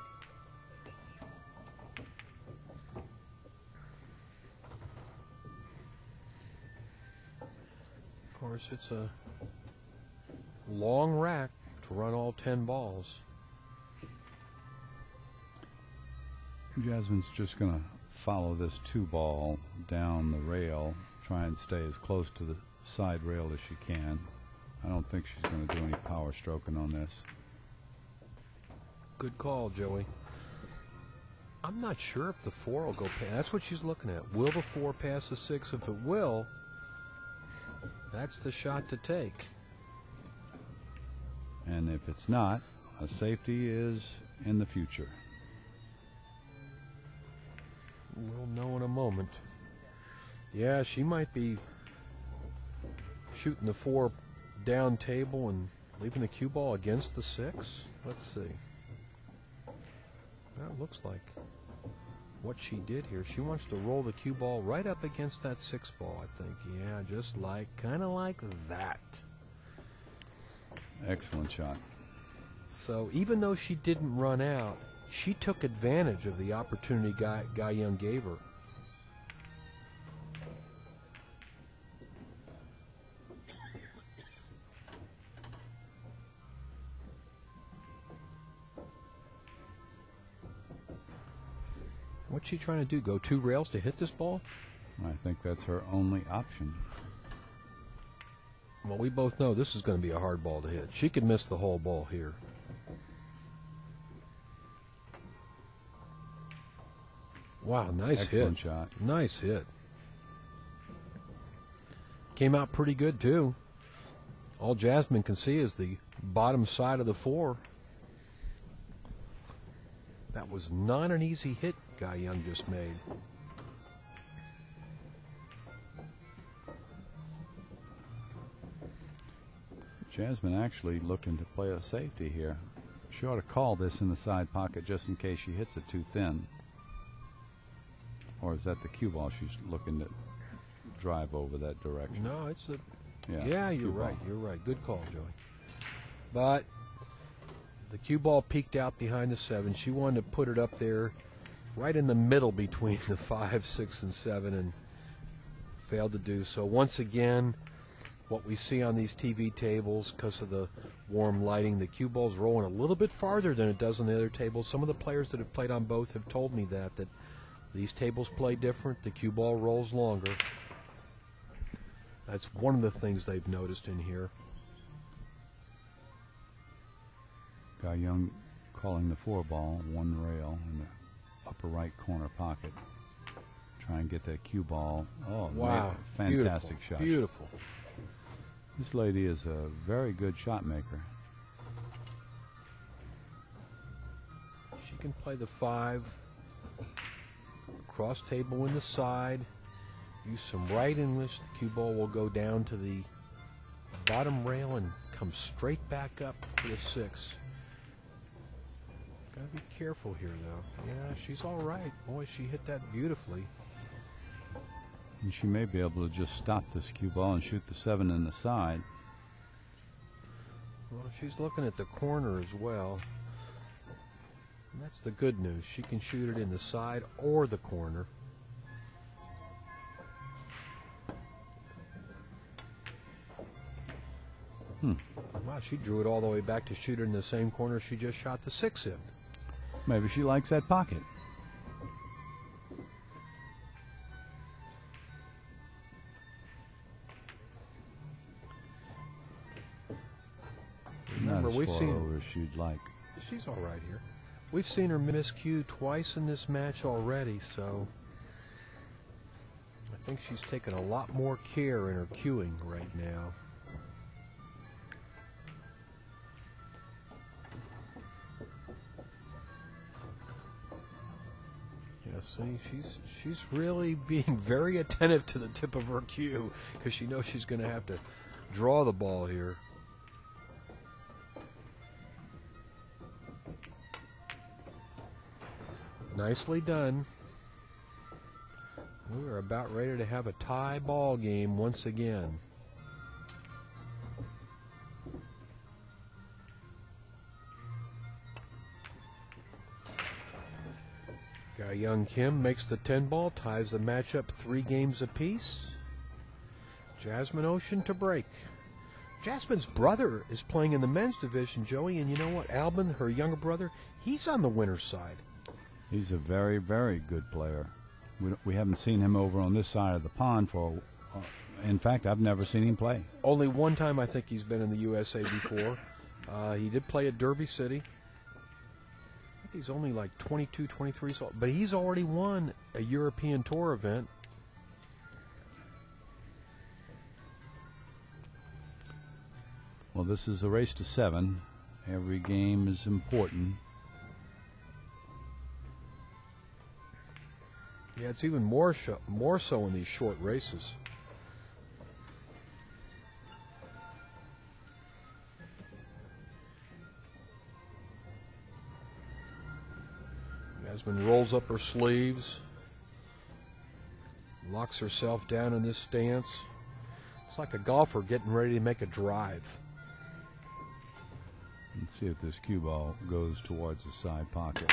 Of course, it's a long rack to run all ten balls. Jasmine's just going to follow this two ball down the rail, try and stay as close to the side rail as she can. I don't think she's going to do any power stroking on this. Good call, Joey. I'm not sure if the four will go past. That's what she's looking at. Will the four pass the six? If it will, that's the shot to take. And if it's not, a safety is in the future. We'll know in a moment. Yeah, she might be shooting the four down table and leaving the cue ball against the six. Let's see. That looks like what she did here. She wants to roll the cue ball right up against that six ball, I think. Yeah, just like, kind of like that. Excellent shot. So even though she didn't run out, she took advantage of the opportunity Guy, Guy Young gave her. What's she trying to do? Go two rails to hit this ball? I think that's her only option. Well, we both know this is going to be a hard ball to hit. She could miss the whole ball here. Wow, nice Excellent hit. shot. Nice hit. Came out pretty good, too. All Jasmine can see is the bottom side of the four. That was not an easy hit Guy Young just made. Jasmine actually looking to play a safety here. She ought to call this in the side pocket just in case she hits it too thin. Or is that the cue ball she's looking to drive over that direction? No, it's the... Yeah, Yeah, you're cue right. ball. You're right. Good call, Joey. But the cue ball peeked out behind the seven. She wanted to put it up there right in the middle between the five, six, and seven, and failed to do so. Once again, what we see on these T V tables, because of the warm lighting, the cue ball's rolling a little bit farther than it does on the other tables. Some of the players that have played on both have told me that, that these tables play different. The cue ball rolls longer. That's one of the things they've noticed in here. Guy Young calling the four ball, one rail in the upper right corner pocket. Try and get that cue ball. Oh, Wow. made a fantastic Beautiful. shot. Beautiful. This lady is a very good shot maker. She can play the five, cross table in the side, use some right English. The cue ball will go down to the bottom rail and come straight back up to the six. Gotta be careful here, though. Yeah, she's all right. Boy, she hit that beautifully. And she may be able to just stop this cue ball and shoot the seven in the side. Well, she's looking at the corner as well. And that's the good news. She can shoot it in the side or the corner. Hmm. Wow, she drew it all the way back to shoot it in the same corner she just shot the six in. Maybe she likes that pocket. Remember, Not as we've far seen over as she'd like. she's all right here. We've seen her miscue twice in this match already, so I think she's taken a lot more care in her cueing right now. Yeah, see, she's she's really being very attentive to the tip of her cue because she knows she's going to have to draw the ball here. Nicely done. We are about ready to have a tie ball game once again. Guy Young Kim makes the ten ball, ties the matchup three games apiece. Jasmine Ocean to break. Jasmine's brother is playing in the men's division, Joey, and you know what? Albin, her younger brother, he's on the winner's side. He's a very, very good player. We, we haven't seen him over on this side of the pond for, uh, in fact, I've never seen him play. Only one time I think he's been in the U S A before. Uh, he did play at Derby City. I think he's only like twenty-two, twenty-three, so, but he's already won a European Tour event. Well, this is a race to seven. Every game is important. Yeah, it's even more sh- more so in these short races. Jasmine rolls up her sleeves, locks herself down in this stance. It's like a golfer getting ready to make a drive. Let's see if this cue ball goes towards the side pocket.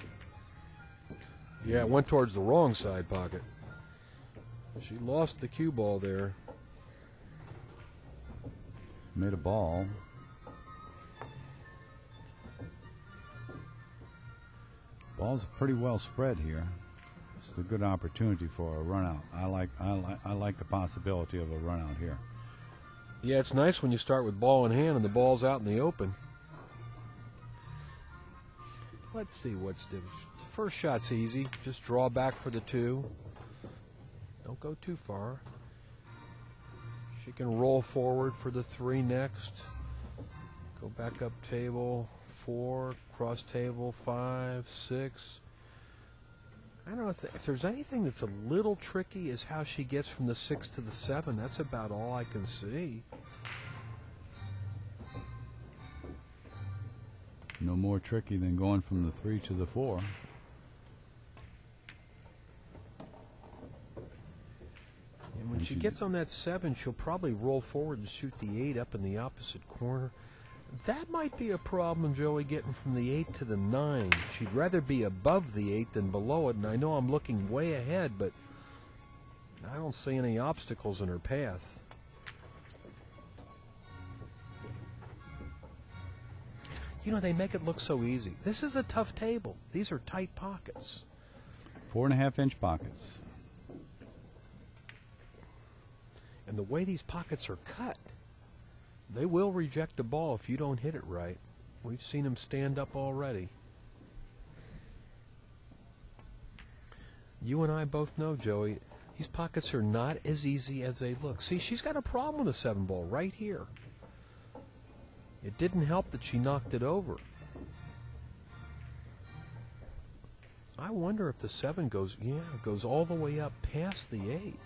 Yeah, it went towards the wrong side pocket. She lost the cue ball there. Made a ball. Ball's pretty well spread here. It's a good opportunity for a run out. I like I like I like the possibility of a run out here. Yeah, it's nice when you start with ball in hand and the ball's out in the open. Let's see what's different. First shot's easy. Just draw back for the two. Don't go too far. She can roll forward for the three next. Go back up table. Four. Cross table. Five. Six. I don't know if, th- if there's anything that's a little tricky is how she gets from the six to the seven. That's about all I can see. No more tricky than going from the three to the four. And when she gets on that seven, she'll probably roll forward and shoot the eight up in the opposite corner. That might be a problem, Joey, getting from the eight to the nine. She'd rather be above the eight than below it, and I know I'm looking way ahead, but I don't see any obstacles in her path. You know, they make it look so easy. This is a tough table. These are tight pockets. Four and a half inch pockets. And the way these pockets are cut, they will reject a ball if you don't hit it right. We've seen them stand up already. You and I both know, Joey, these pockets are not as easy as they look. See, she's got a problem with the seven ball right here. It didn't help that she knocked it over. I wonder if the seven goes, yeah, goes all the way up past the eight.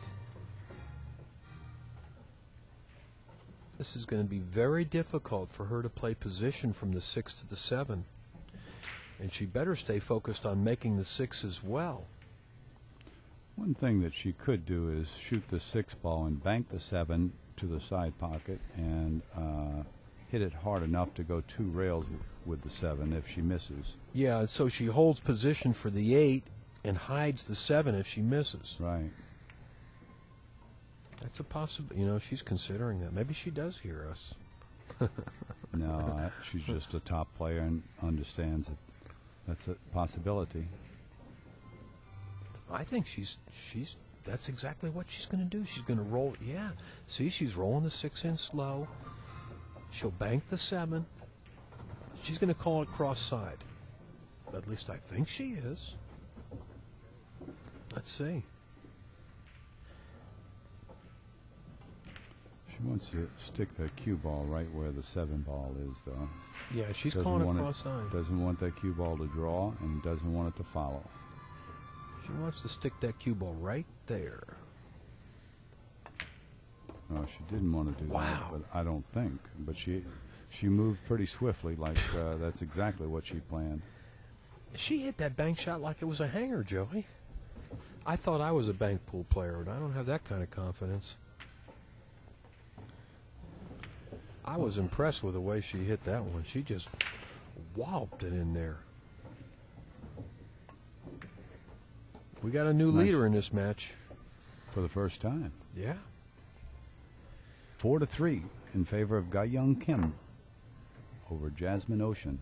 This is going to be very difficult for her to play position from the six to the seven. And she better stay focused on making the six as well. One thing that she could do is shoot the six ball and bank the seven to the side pocket and uh, hit it hard enough to go two rails w- with the seven if she misses. Yeah, so she holds position for the eight and hides the seven if she misses. Right. That's a possibility. You know, she's considering that. Maybe she does hear us. No, I, she's just a top player and understands that that's a possibility. I think she's she's that's exactly what she's going to do. She's going to roll. Yeah, see, she's rolling the six in slow. She'll bank the seven. She's going to call it cross side. At least I think she is. Let's see. She wants to stick the cue ball right where the seven ball is, though. Yeah, she's Doesn't calling it want cross side. Doesn't want that cue ball to draw and doesn't want it to follow. She wants to stick that cue ball right there. No, she didn't want to do Wow. that, but I don't think. But she she moved pretty swiftly, like uh, that's exactly what she planned. She hit that bank shot like it was a hanger, Joey. I thought I was a bank pool player, and I don't have that kind of confidence. I was impressed with the way she hit that one. She just walloped it in there. We got a new Nice. leader in this match. For the first time. Yeah. Four to three in favor of Ga Young Kim over Jasmine Ocean.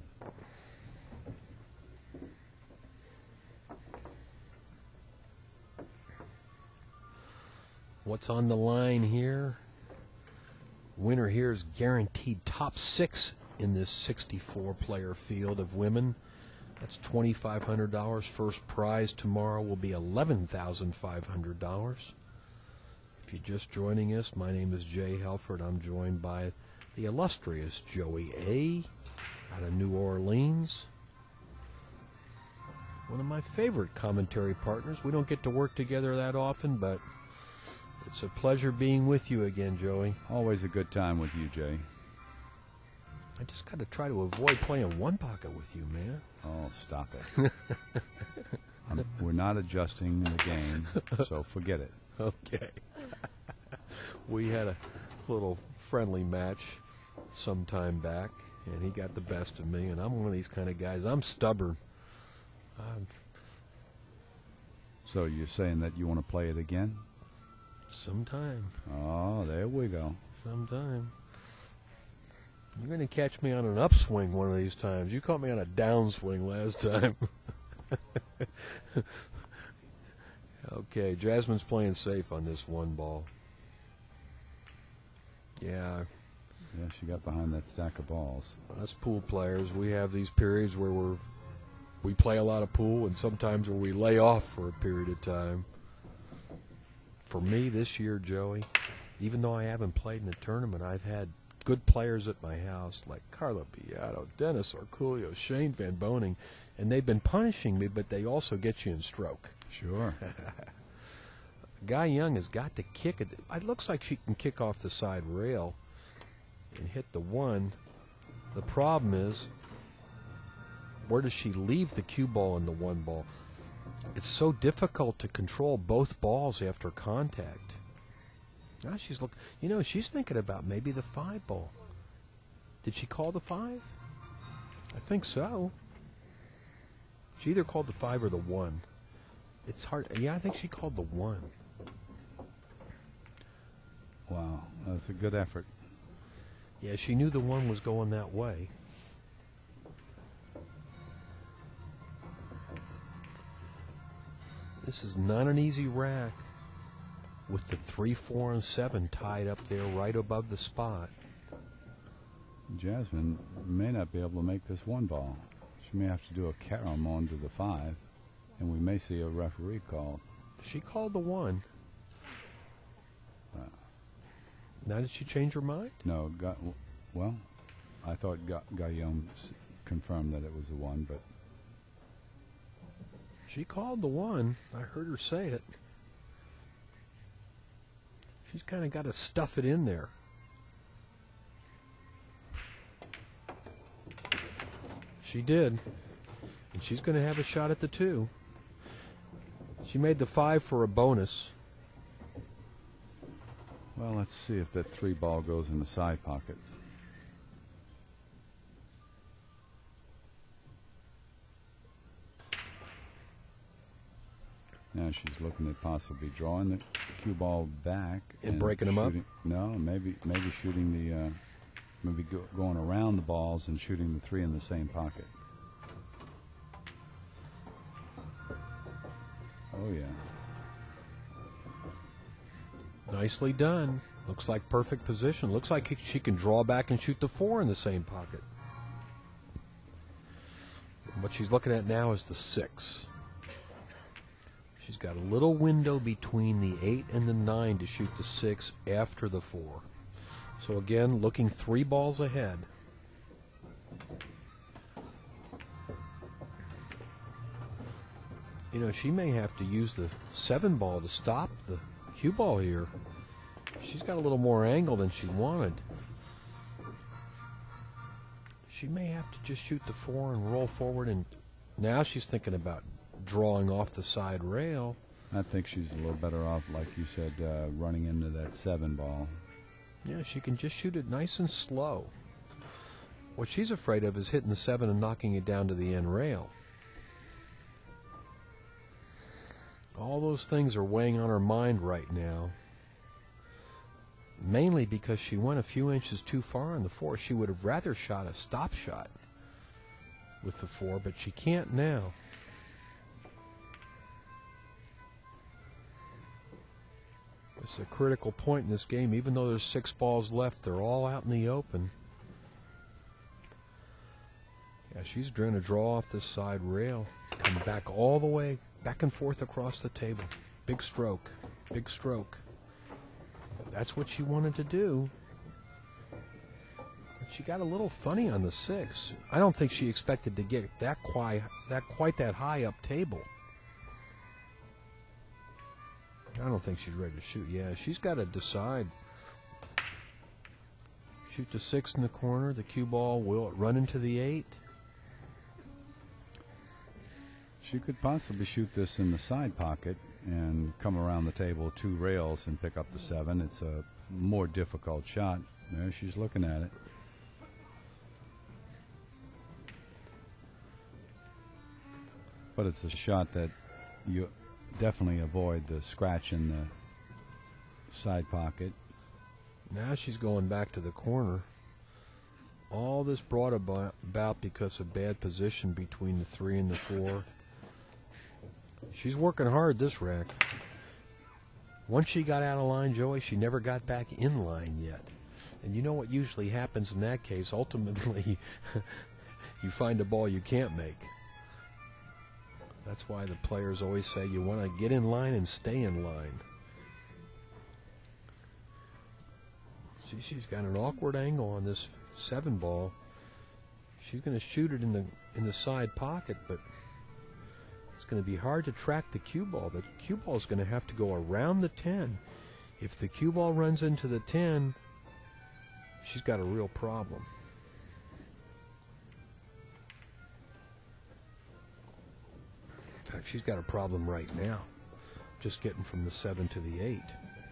What's on the line here? Winner here is guaranteed top six in this sixty-four player field of women. That's twenty-five hundred dollars. First prize tomorrow will be eleven thousand five hundred dollars. If you're just joining us, my name is Jay Helford. I'm joined by the illustrious Joey A. out of New Orleans. One of my favorite commentary partners. We don't get to work together that often, but it's a pleasure being with you again, Joey. Always a good time with you, Jay. I just got to try to avoid playing one pocket with you, man. Oh, stop it. I'm, we're not adjusting the game, so forget it. Okay. We had a little friendly match some time back, and he got the best of me, and I'm one of these kind of guys. I'm stubborn. I'm So you're saying that you want to play it again? sometime, Oh, there we go. sometime. You're going to catch me on an upswing one of these times. You caught me on a downswing last time. Okay, Jasmine's playing safe on this one ball. Yeah, Yeah, she got behind that stack of balls. us pool players, we have these periods where we're we play a lot of pool, and sometimes where we lay off for a period of time. For me this year, Joey, even though I haven't played in a tournament, I've had good players at my house like Carla Beato, Dennis Arculio, Shane Van Boning, and they've been punishing me, but they also get you in stroke. Sure. Guy Young has got to kick it. It looks like she can kick off the side rail and hit the one. The problem is, where does she leave the cue ball and the one ball? It's so difficult to control both balls after contact. Now she's look. You know, she's thinking about maybe the five ball. Did she call the five? I think so. She either called the five or the one. It's hard. Yeah, I think she called the one. Wow, that's a good effort. Yeah, she knew the one was going that way. This is not an easy rack with the three, four, and seven tied up there right above the spot. Jasmine may not be able to make this one ball. She may have to do a carom onto the five, and we may see a referee called. She called the one. Uh, Now did she change her mind? no, got, well, I thought Ga- Gayom s- confirmed that it was the one, but She called the one. I heard her say it. She's kind of got to stuff it in there. She did. And she's going to have a shot at the two. She made the five for a bonus. well, let's see if that three ball goes in the side pocket. Now she's looking at possibly drawing the cue ball back And breaking 'em up? shooting- No, maybe maybe shooting the uh, maybe go, going around the balls and shooting the three in the same pocket. Oh yeah. Nicely done. Looks like perfect position. Looks like she can draw back and shoot the four in the same pocket. What she's looking at now is the six. She's got a little window between the eight and the nine to shoot the six after the four. So again, looking three balls ahead. You know, she may have to use the seven ball to stop the cue ball here. She's got a little more angle than she wanted. She may have to just shoot the four and roll forward, and now she's thinking about drawing off the side rail. I think she's a little better off, like you said, uh, running into that seven ball. Yeah, she can just shoot it nice and slow. What she's afraid of is hitting the seven and knocking it down to the end rail. All those things are weighing on her mind right now. Mainly because she went a few inches too far on the four. She would have rather shot a stop shot with the four, but she can't now. This is a critical point in this game. Even though there's six balls left, they're all out in the open. Yeah, she's trying to draw off this side rail. Come back all the way, back and forth across the table. Big stroke, big stroke. That's what she wanted to do. But she got a little funny on the six. I don't think she expected to get that quite that quite that high up table. I don't think she's ready to shoot. Yeah, she's got to decide. Shoot the six in the corner. The cue ball, will it run into the eight? She could possibly shoot this in the side pocket and come around the table two rails and pick up the seven. It's a more difficult shot. There she's looking at it. But it's a shot that you definitely avoid the scratch in the side pocket. Now she's going back to the corner. All this brought about because of bad position between the three and the four. She's working hard this rack. Once she got out of line, Joey, she never got back in line yet. And you know what usually happens in that case? Ultimately, you find a ball you can't make. That's why the players always say you want to get in line and stay in line. See, she's got an awkward angle on this seven ball. She's going to shoot it in the in the side pocket, but it's going to be hard to track the cue ball. The cue ball is going to have to go around the ten. If the cue ball runs into the ten, she's got a real problem. In fact, she's got a problem right now, just getting from the seven to the eight.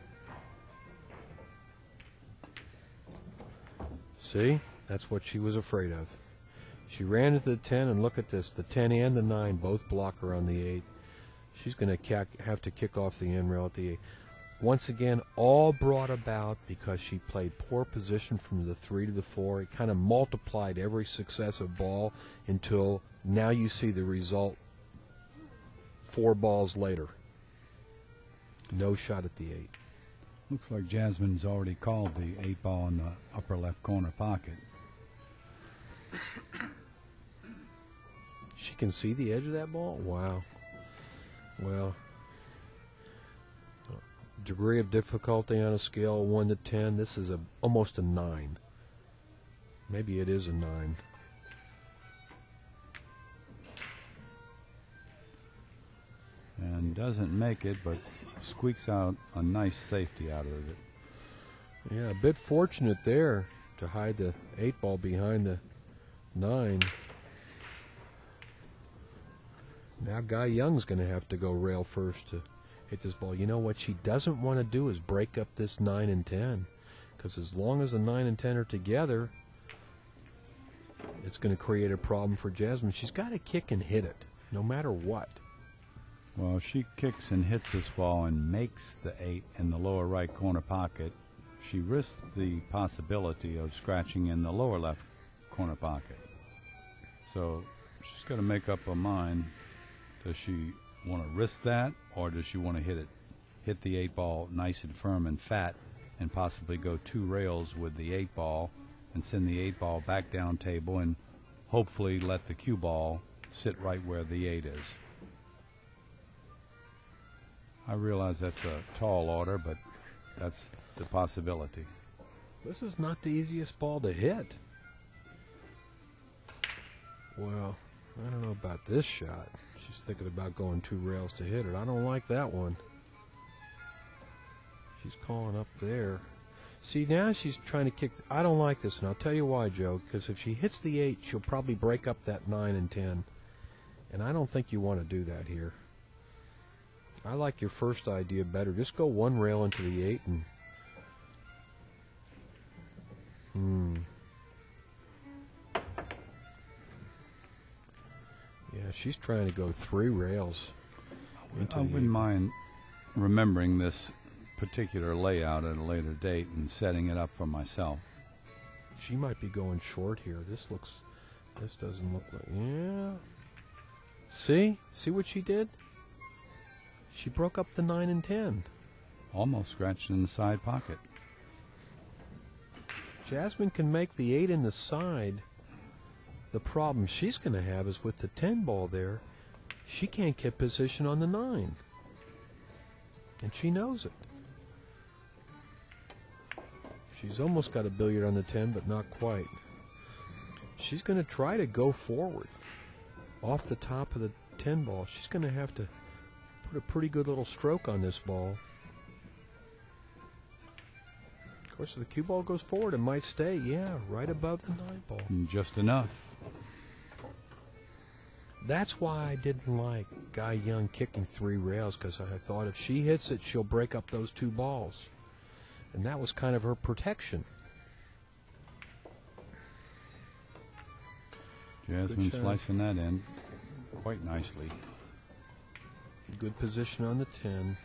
See? That's what she was afraid of. She ran into the ten, and look at this. The ten and the nine both block her on the eight. She's going to have to kick off the end rail at the eight. Once again, all brought about because she played poor position from the three to the four. It kind of multiplied every successive ball until now you see the result four balls later. No shot at the eight. Looks like Jasmine's already called the eight ball in the upper left corner pocket. She can see the edge of that ball? Wow. Well, degree of difficulty on a scale of one to ten, this is a almost a nine. Maybe it is a nine. And doesn't make it, but squeaks out a nice safety out of it. Yeah, a bit fortunate there to hide the eight ball behind the nine. Now Guy Young's going to have to go rail first to hit this ball. You know what she doesn't want to do is break up this nine and ten, because as long as the nine and ten are together, it's going to create a problem for Jasmine. She's got to kick and hit it, no matter what. Well, if she kicks and hits this ball and makes the eight in the lower right corner pocket, she risks the possibility of scratching in the lower left corner pocket. So she's got to make up her mind. Does she want to risk that, or does she want to hit it, hit the eight ball nice and firm and fat, and possibly go two rails with the eight ball and send the eight ball back down table and hopefully let the cue ball sit right where the eight is? I realize that's a tall order, but that's the possibility. This is not the easiest ball to hit. Well, I don't know about this shot. She's thinking about going two rails to hit it. I don't like that one. She's calling up there. See, now she's trying to kick. I don't like this, and I'll tell you why, Joe. Because if she hits the eight, she'll probably break up that nine and ten. And I don't think you want to do that here. I like your first idea better. Just go one rail into the eight and... Hmm. Yeah, she's trying to go three rails into I the wouldn't eight. mind remembering this particular layout at a later date and setting it up for myself. She might be going short here. This looks... This doesn't look like... Yeah. See? See what she did? She broke up the nine and ten. Almost scratched in the side pocket. Jasmine can make the eight in the side. The problem she's going to have is with the ten ball there, she can't get position on the nine. And she knows it. She's almost got a billiard on the ten, but not quite. She's going to try to go forward off the top of the ten ball. She's going to have to put a pretty good little stroke on this ball. Of course, if the cue ball goes forward, it might stay, yeah, right above the nine ball. Just enough. That's why I didn't like Guy Young kicking three rails, because I thought if she hits it, she'll break up those two balls. And that was kind of her protection. Jasmine slicing that in quite nicely. Good position on the ten.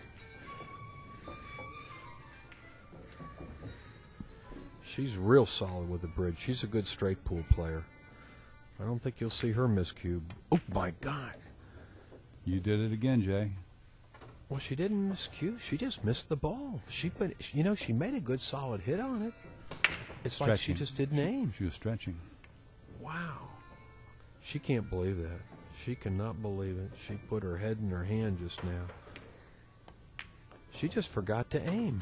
She's real solid with the bridge. She's a good straight pool player. I don't think you'll see her miss cube. Oh, my God. You did it again, Jay. Well, she didn't miss cue. She just missed the ball. She, but you know, she made a good solid hit on it. It's Stretching. like she just didn't she, aim. She was stretching. Wow. She can't believe that. She cannot believe it. She put her head in her hand just now. She just forgot to aim.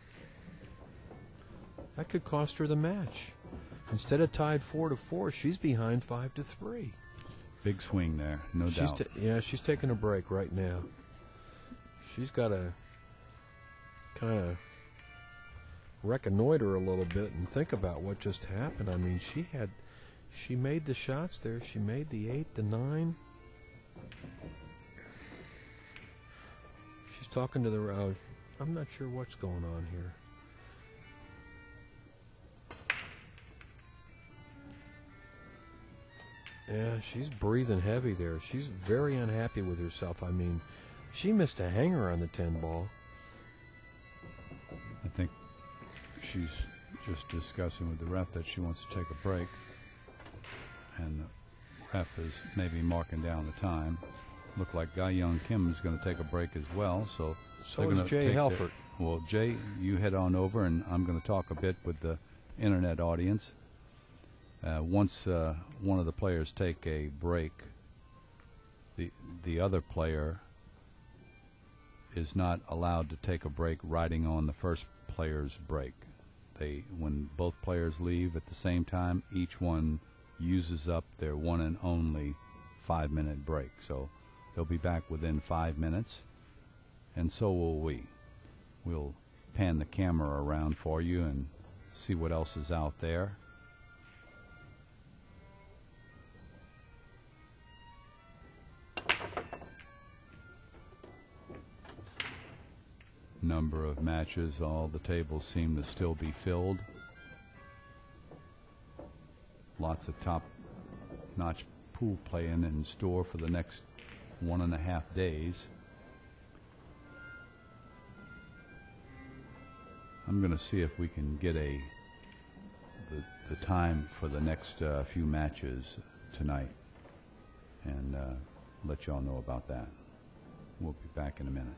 That could cost her the match. Instead of tied four to four, she's behind five to three. Big swing there, no she's doubt. Ta- yeah, she's taking a break right now. She's got to kind of reconnoiter a little bit and think about what just happened. I mean, she had, she made the shots there. She made the eight, the nine. She's talking to the. Uh, I'm not sure what's going on here. Yeah, she's breathing heavy there. She's very unhappy with herself. I mean, she missed a hanger on the ten ball. I think she's just discussing with the ref that she wants to take a break. And the ref is maybe marking down the time. Look like Guy Young Kim is going to take a break as well. So, so they're is gonna Jay take Helfert. The, well, Jay, you head on over, and I'm going to talk a bit with the internet audience. Uh, once uh, one of the players take a break, the the other player is not allowed to take a break riding on the first player's break. They, when both players leave at the same time, each one uses up their one and only five-minute break. So they'll be back within five minutes, and so will we. We'll pan the camera around for you and see what else is out there. Number of matches, all the tables seem to still be filled. Lots of top-notch pool playing in store for the next one and a half days. I'm going to see if we can get a the, the time for the next uh, few matches tonight, and uh, let y'all know about that. We'll be back in a minute.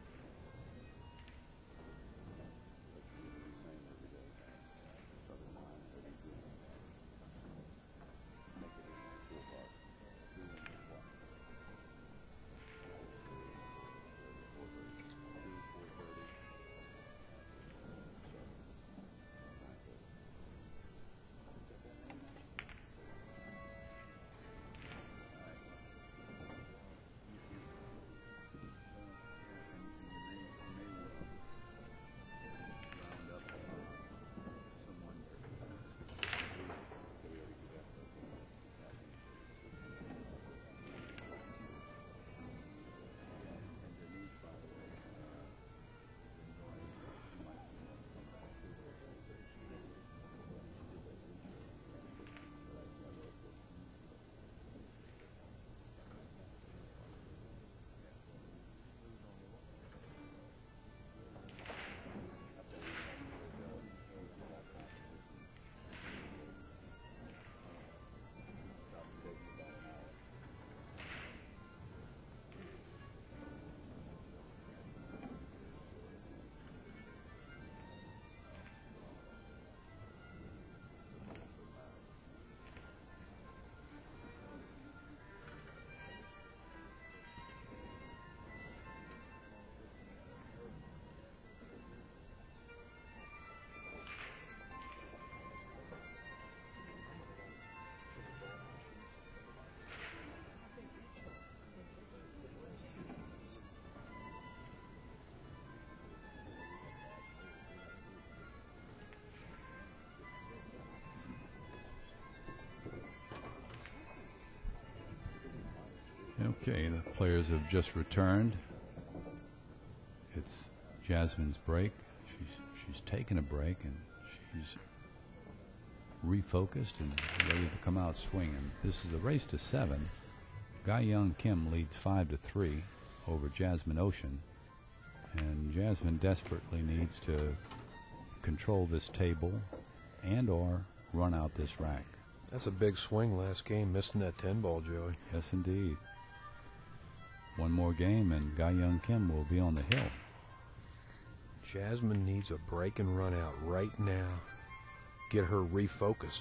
Okay, the players have just returned. It's Jasmine's break. She's she's taken a break and she's refocused and ready to come out swinging. This is a race to seven. Gai Young Kim leads five to three over Jasmine Ocean, and Jasmine desperately needs to control this table and or run out this rack. That's a big swing last game, missing that ten ball, Joey. Yes, indeed. One more game and Gai Young Kim will be on the hill. Jasmine needs a break and run out right now. Get her refocused.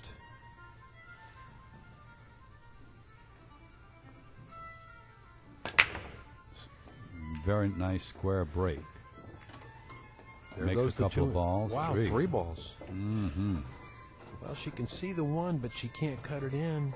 Very nice square break. There Makes goes a the couple two. of balls. Wow, three, three balls. Mm-hmm. Well, she can see the one, but she can't cut it in.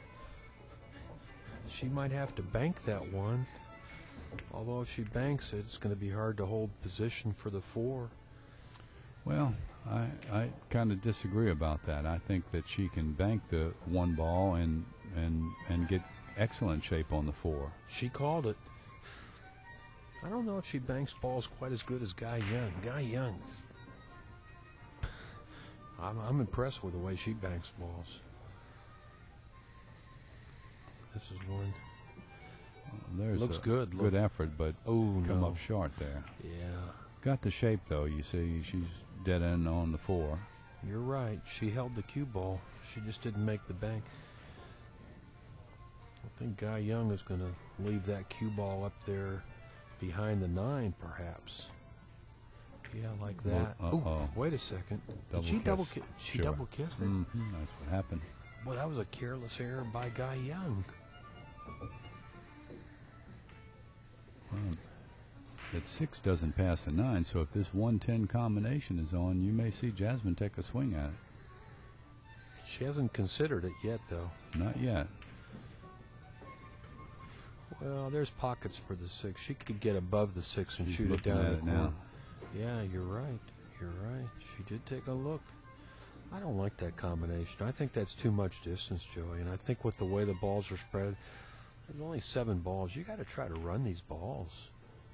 She might have to bank that one. Although if she banks it, it's going to be hard to hold position for the four. Well, I, I kind of disagree about that. I think that she can bank the one ball and, and, and get excellent shape on the four. She called it. I don't know if she banks balls quite as good as Gai Young. Gai Young, I'm, I'm impressed with the way she banks balls. This is one. Well, there's Looks a good. Good Look. effort, but Oh, come no. up short there. Yeah, Got the shape, though. You see, she's dead end on the four. you're right. She held the cue ball. She just didn't make the bank. I think Gai Young is going to leave that cue ball up there behind the nine, perhaps. Yeah, like that. Uh-oh. Oh, wait a second. Double Did she kiss. double kiss? She Sure. double kissed it? Mm-hmm. That's what happened. Well, that was a careless error by Gai Young. Well, that six doesn't pass a nine, so if this one ten combination is on, you may see Jasmine take a swing at it. She hasn't considered it yet, though. Not yet. Well, there's pockets for the six. She could get above the six and She's shoot it looking down at the it corner. now. Yeah, you're right. You're right. She did take a look. I don't like that combination. I think that's too much distance, Joey. And I think with the way the balls are spread, there's only seven balls. You got to try to run these balls.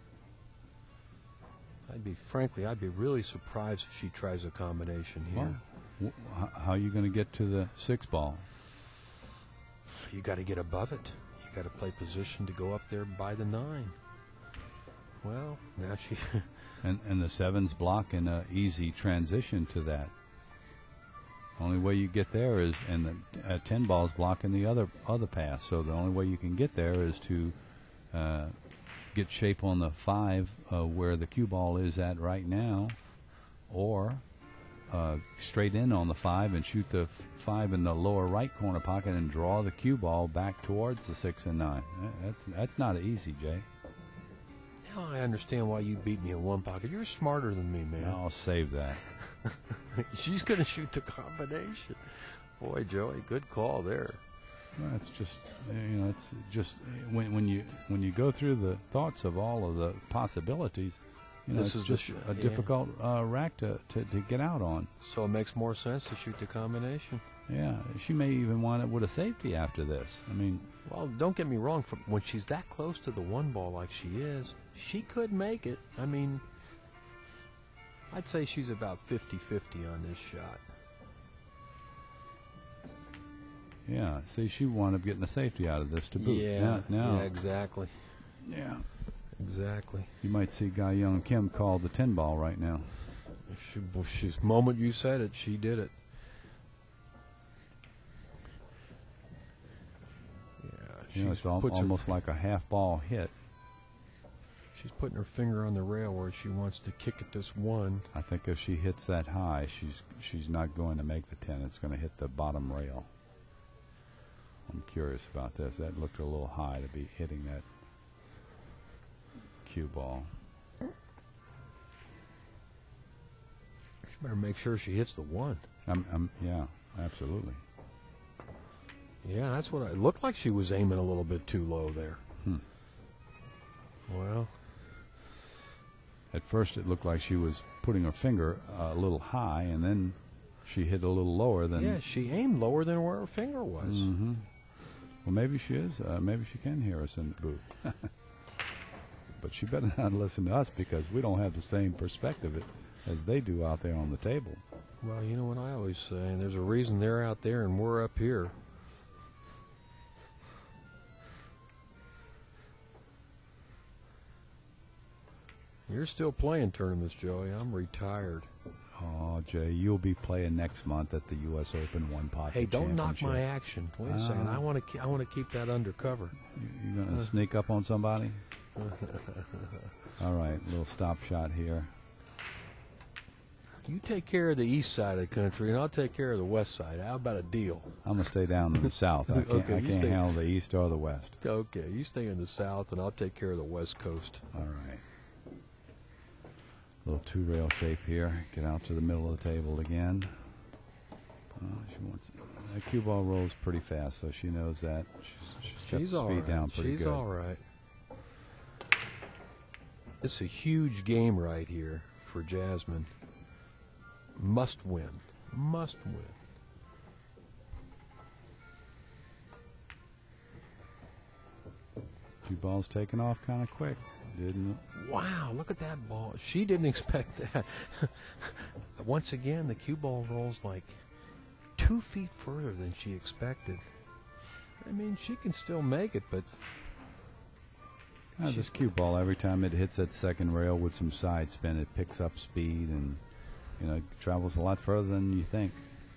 I'd be, frankly, I'd be really surprised if she tries a combination here. Well, wh- h- how are you going to get to the six ball? You got to get above it. You got to play position to go up there by the nine. Well, now she. And and the sevens block an uh, easy transition to that. Only way you get there is, and the uh, ten balls blocking the other other pass. So the only way you can get there is to uh, get shape on the five uh, where the cue ball is at right now, or uh, straight in on the five and shoot the f- five in the lower right corner pocket and draw the cue ball back towards the six and nine. That's that's not easy, Jay. Now I understand why you beat me in one pocket. You're smarter than me, man. I'll save that. She's going to shoot the combination. Boy, Joey, good call there. Well, it's just you know, it's just when when you when you go through the thoughts of all of the possibilities, you know, This it's is the just sh- a yeah. difficult uh, rack to, to to get out on. So it makes more sense to shoot the combination. Yeah, she may even want it with a safety after this. I mean, Well, don't get me wrong. From when she's that close to the one ball like she is, she could make it. I mean, I'd say she's about fifty-fifty on this shot. yeah. See, she wound up getting the safety out of this to boot. Yeah, Now, now yeah, exactly, yeah. exactly. You might see Gai Young Kim call the ten ball right now. She, she's moment you said it, she did it. Yeah, she's You know, it's al- puts her- almost like a half ball hit. She's putting her finger on the rail where she wants to kick at this one. I think if she hits that high, she's she's not going to make the ten. It's going to hit the bottom rail. I'm curious about this. That looked a little high to be hitting that cue ball. She better make sure she hits the one. I'm, I'm, yeah, absolutely. Yeah, that's what I, it looked like. She was aiming a little bit too low there. Hmm. Well, At first, it looked like she was putting her finger uh, a little high, and then she hit a little lower than. yeah, she aimed lower than where her finger was. hmm Well, maybe she is. Uh, maybe she can hear us in the booth. But she better not listen to us because we don't have the same perspective as they do out there on the table. Well, you know what I always say, there's a reason they're out there and we're up here. You're still playing tournaments, Joey. I'm retired. Oh, Jay, you'll be playing next month at the U S Open One Pocket Hey, don't knock Championship. my action. Wait a Uh, second. I want to. I want to keep that undercover. You, you going to Uh. sneak up on somebody? All right, little stop shot here. You take care of the east side of the country, and I'll take care of the west side. How about a deal? I'm going to stay down in the south. I can't, Okay, I you can't stay- handle the east or the west. Okay, you stay in the south, and I'll take care of the west coast. All right. Little two-rail shape here. Get out to the middle of the table again. Oh, she wants that cue ball rolls pretty fast, so she knows that. She's, she's kept She's the all speed right. down pretty She's good. all right. It's a huge game right here for Jasmine. Must win. Must win. Cue ball's taken off kind of quick, didn't it? Wow, look at that ball. She didn't expect that. Once again, the cue ball rolls like two feet further than she expected. I mean, she can still make it, but Uh, this cue ball, every time it hits that second rail with some side spin, it picks up speed and, you know, travels a lot further than you think.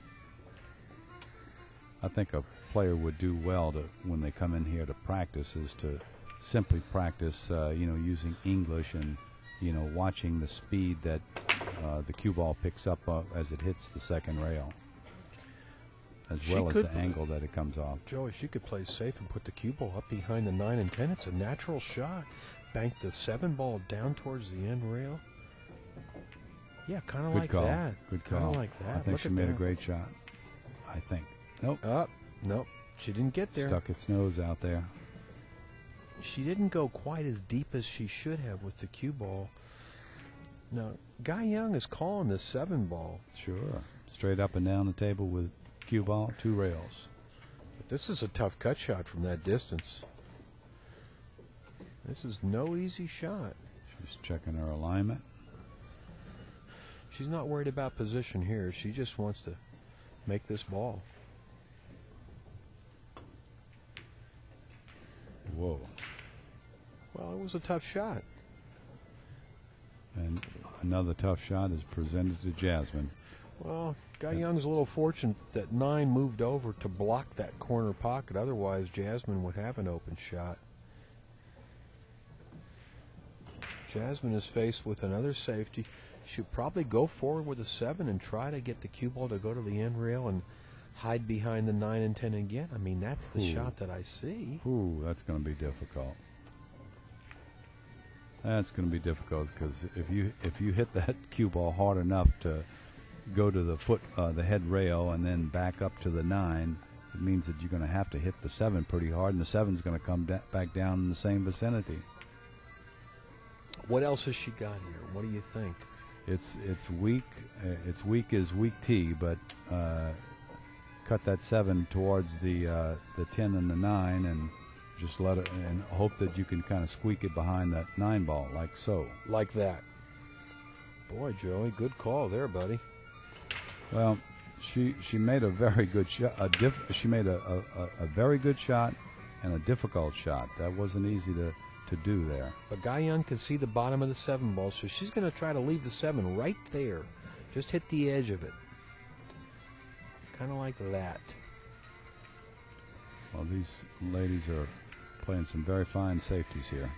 I think a player would do well to, when they come in here to practice, is to simply practice, uh, you know, using English and, you know, watching the speed that uh, the cue ball picks up uh, as it hits the second rail, as She well as could- the angle that it comes off. Joey, she could play safe and put the cue ball up behind the nine and ten. It's a natural shot. Bank the seven ball down towards the end rail. Yeah, kind of Good like call. that. Good Kind call. of like that. I think Look she at made a that. great shot. I think. Nope. Up. Nope. She didn't get there. Stuck its nose out there. She didn't go quite as deep as she should have with the cue ball. Now, Guy Young is calling this seven ball. Sure. Straight up and down the table with cue ball, two rails. But this is a tough cut shot from that distance. This is no easy shot. She's checking her alignment. She's not worried about position here. She just wants to make this ball. Whoa. Well, it was a tough shot. And another tough shot is presented to Jasmine. Well, Guy Young's a little fortunate that nine moved over to block that corner pocket. Otherwise, Jasmine would have an open shot. Jasmine is faced with another safety. She'll probably go forward with a seven and try to get the cue ball to go to the end rail and hide behind the nine and ten again. I mean, that's the Ooh. shot that I see. Ooh, that's going to be difficult. That's going to be difficult because if you if you hit that cue ball hard enough to go to the foot, uh, the head rail, and then back up to the nine, it means that you're going to have to hit the seven pretty hard, and the seven's going to come da- back down in the same vicinity. What else has she got here? What do you think? It's it's weak. Uh, it's weak as weak T, but uh, cut that seven towards the uh, the ten and the nine, and just let it and hope that you can kind of squeak it behind that nine ball, like so. Like that. Boy, Joey, good call there, buddy. Well, she she made a very good shot. A diff, she made a, a, a very good shot and a difficult shot. That wasn't easy to, to do there. But Guy Young can see the bottom of the seven ball, so she's going to try to leave the seven right there. Just hit the edge of it. Kind of like that. Well, these ladies are playing some very fine safeties here.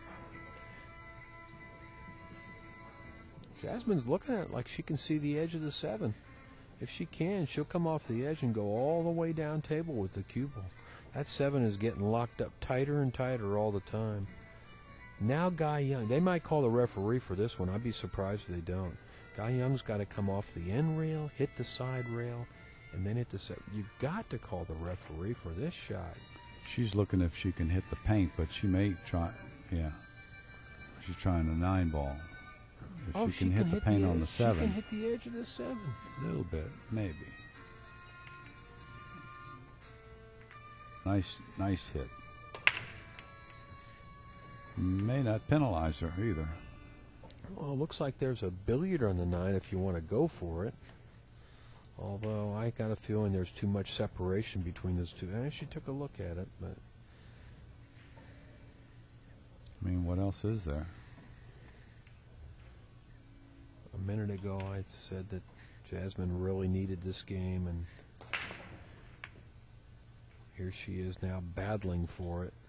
Jasmine's looking at it like she can see the edge of the seven. If she can, she'll come off the edge and go all the way down table with the cue ball. That seven is getting locked up tighter and tighter all the time. Now Guy Young, they might call the referee for this one. I'd be surprised if they don't. Guy Young's got to come off the end rail, hit the side rail, and then hit the set. You've got to call the referee for this shot. She's looking if she can hit the paint, but she may try. Yeah, she's trying a nine ball. If Oh, she can hit the hit paint the on edge. the seven, She can hit the edge of the seven. a little bit, maybe. Nice, nice hit. May not penalize her either. Well, it looks like there's a billiard on the nine if you want to go for it. Although I got a feeling there's too much separation between those two. And she took a look at it, but I mean, what else is there? a minute ago I said that Jasmine really needed this game, and here she is now battling for it.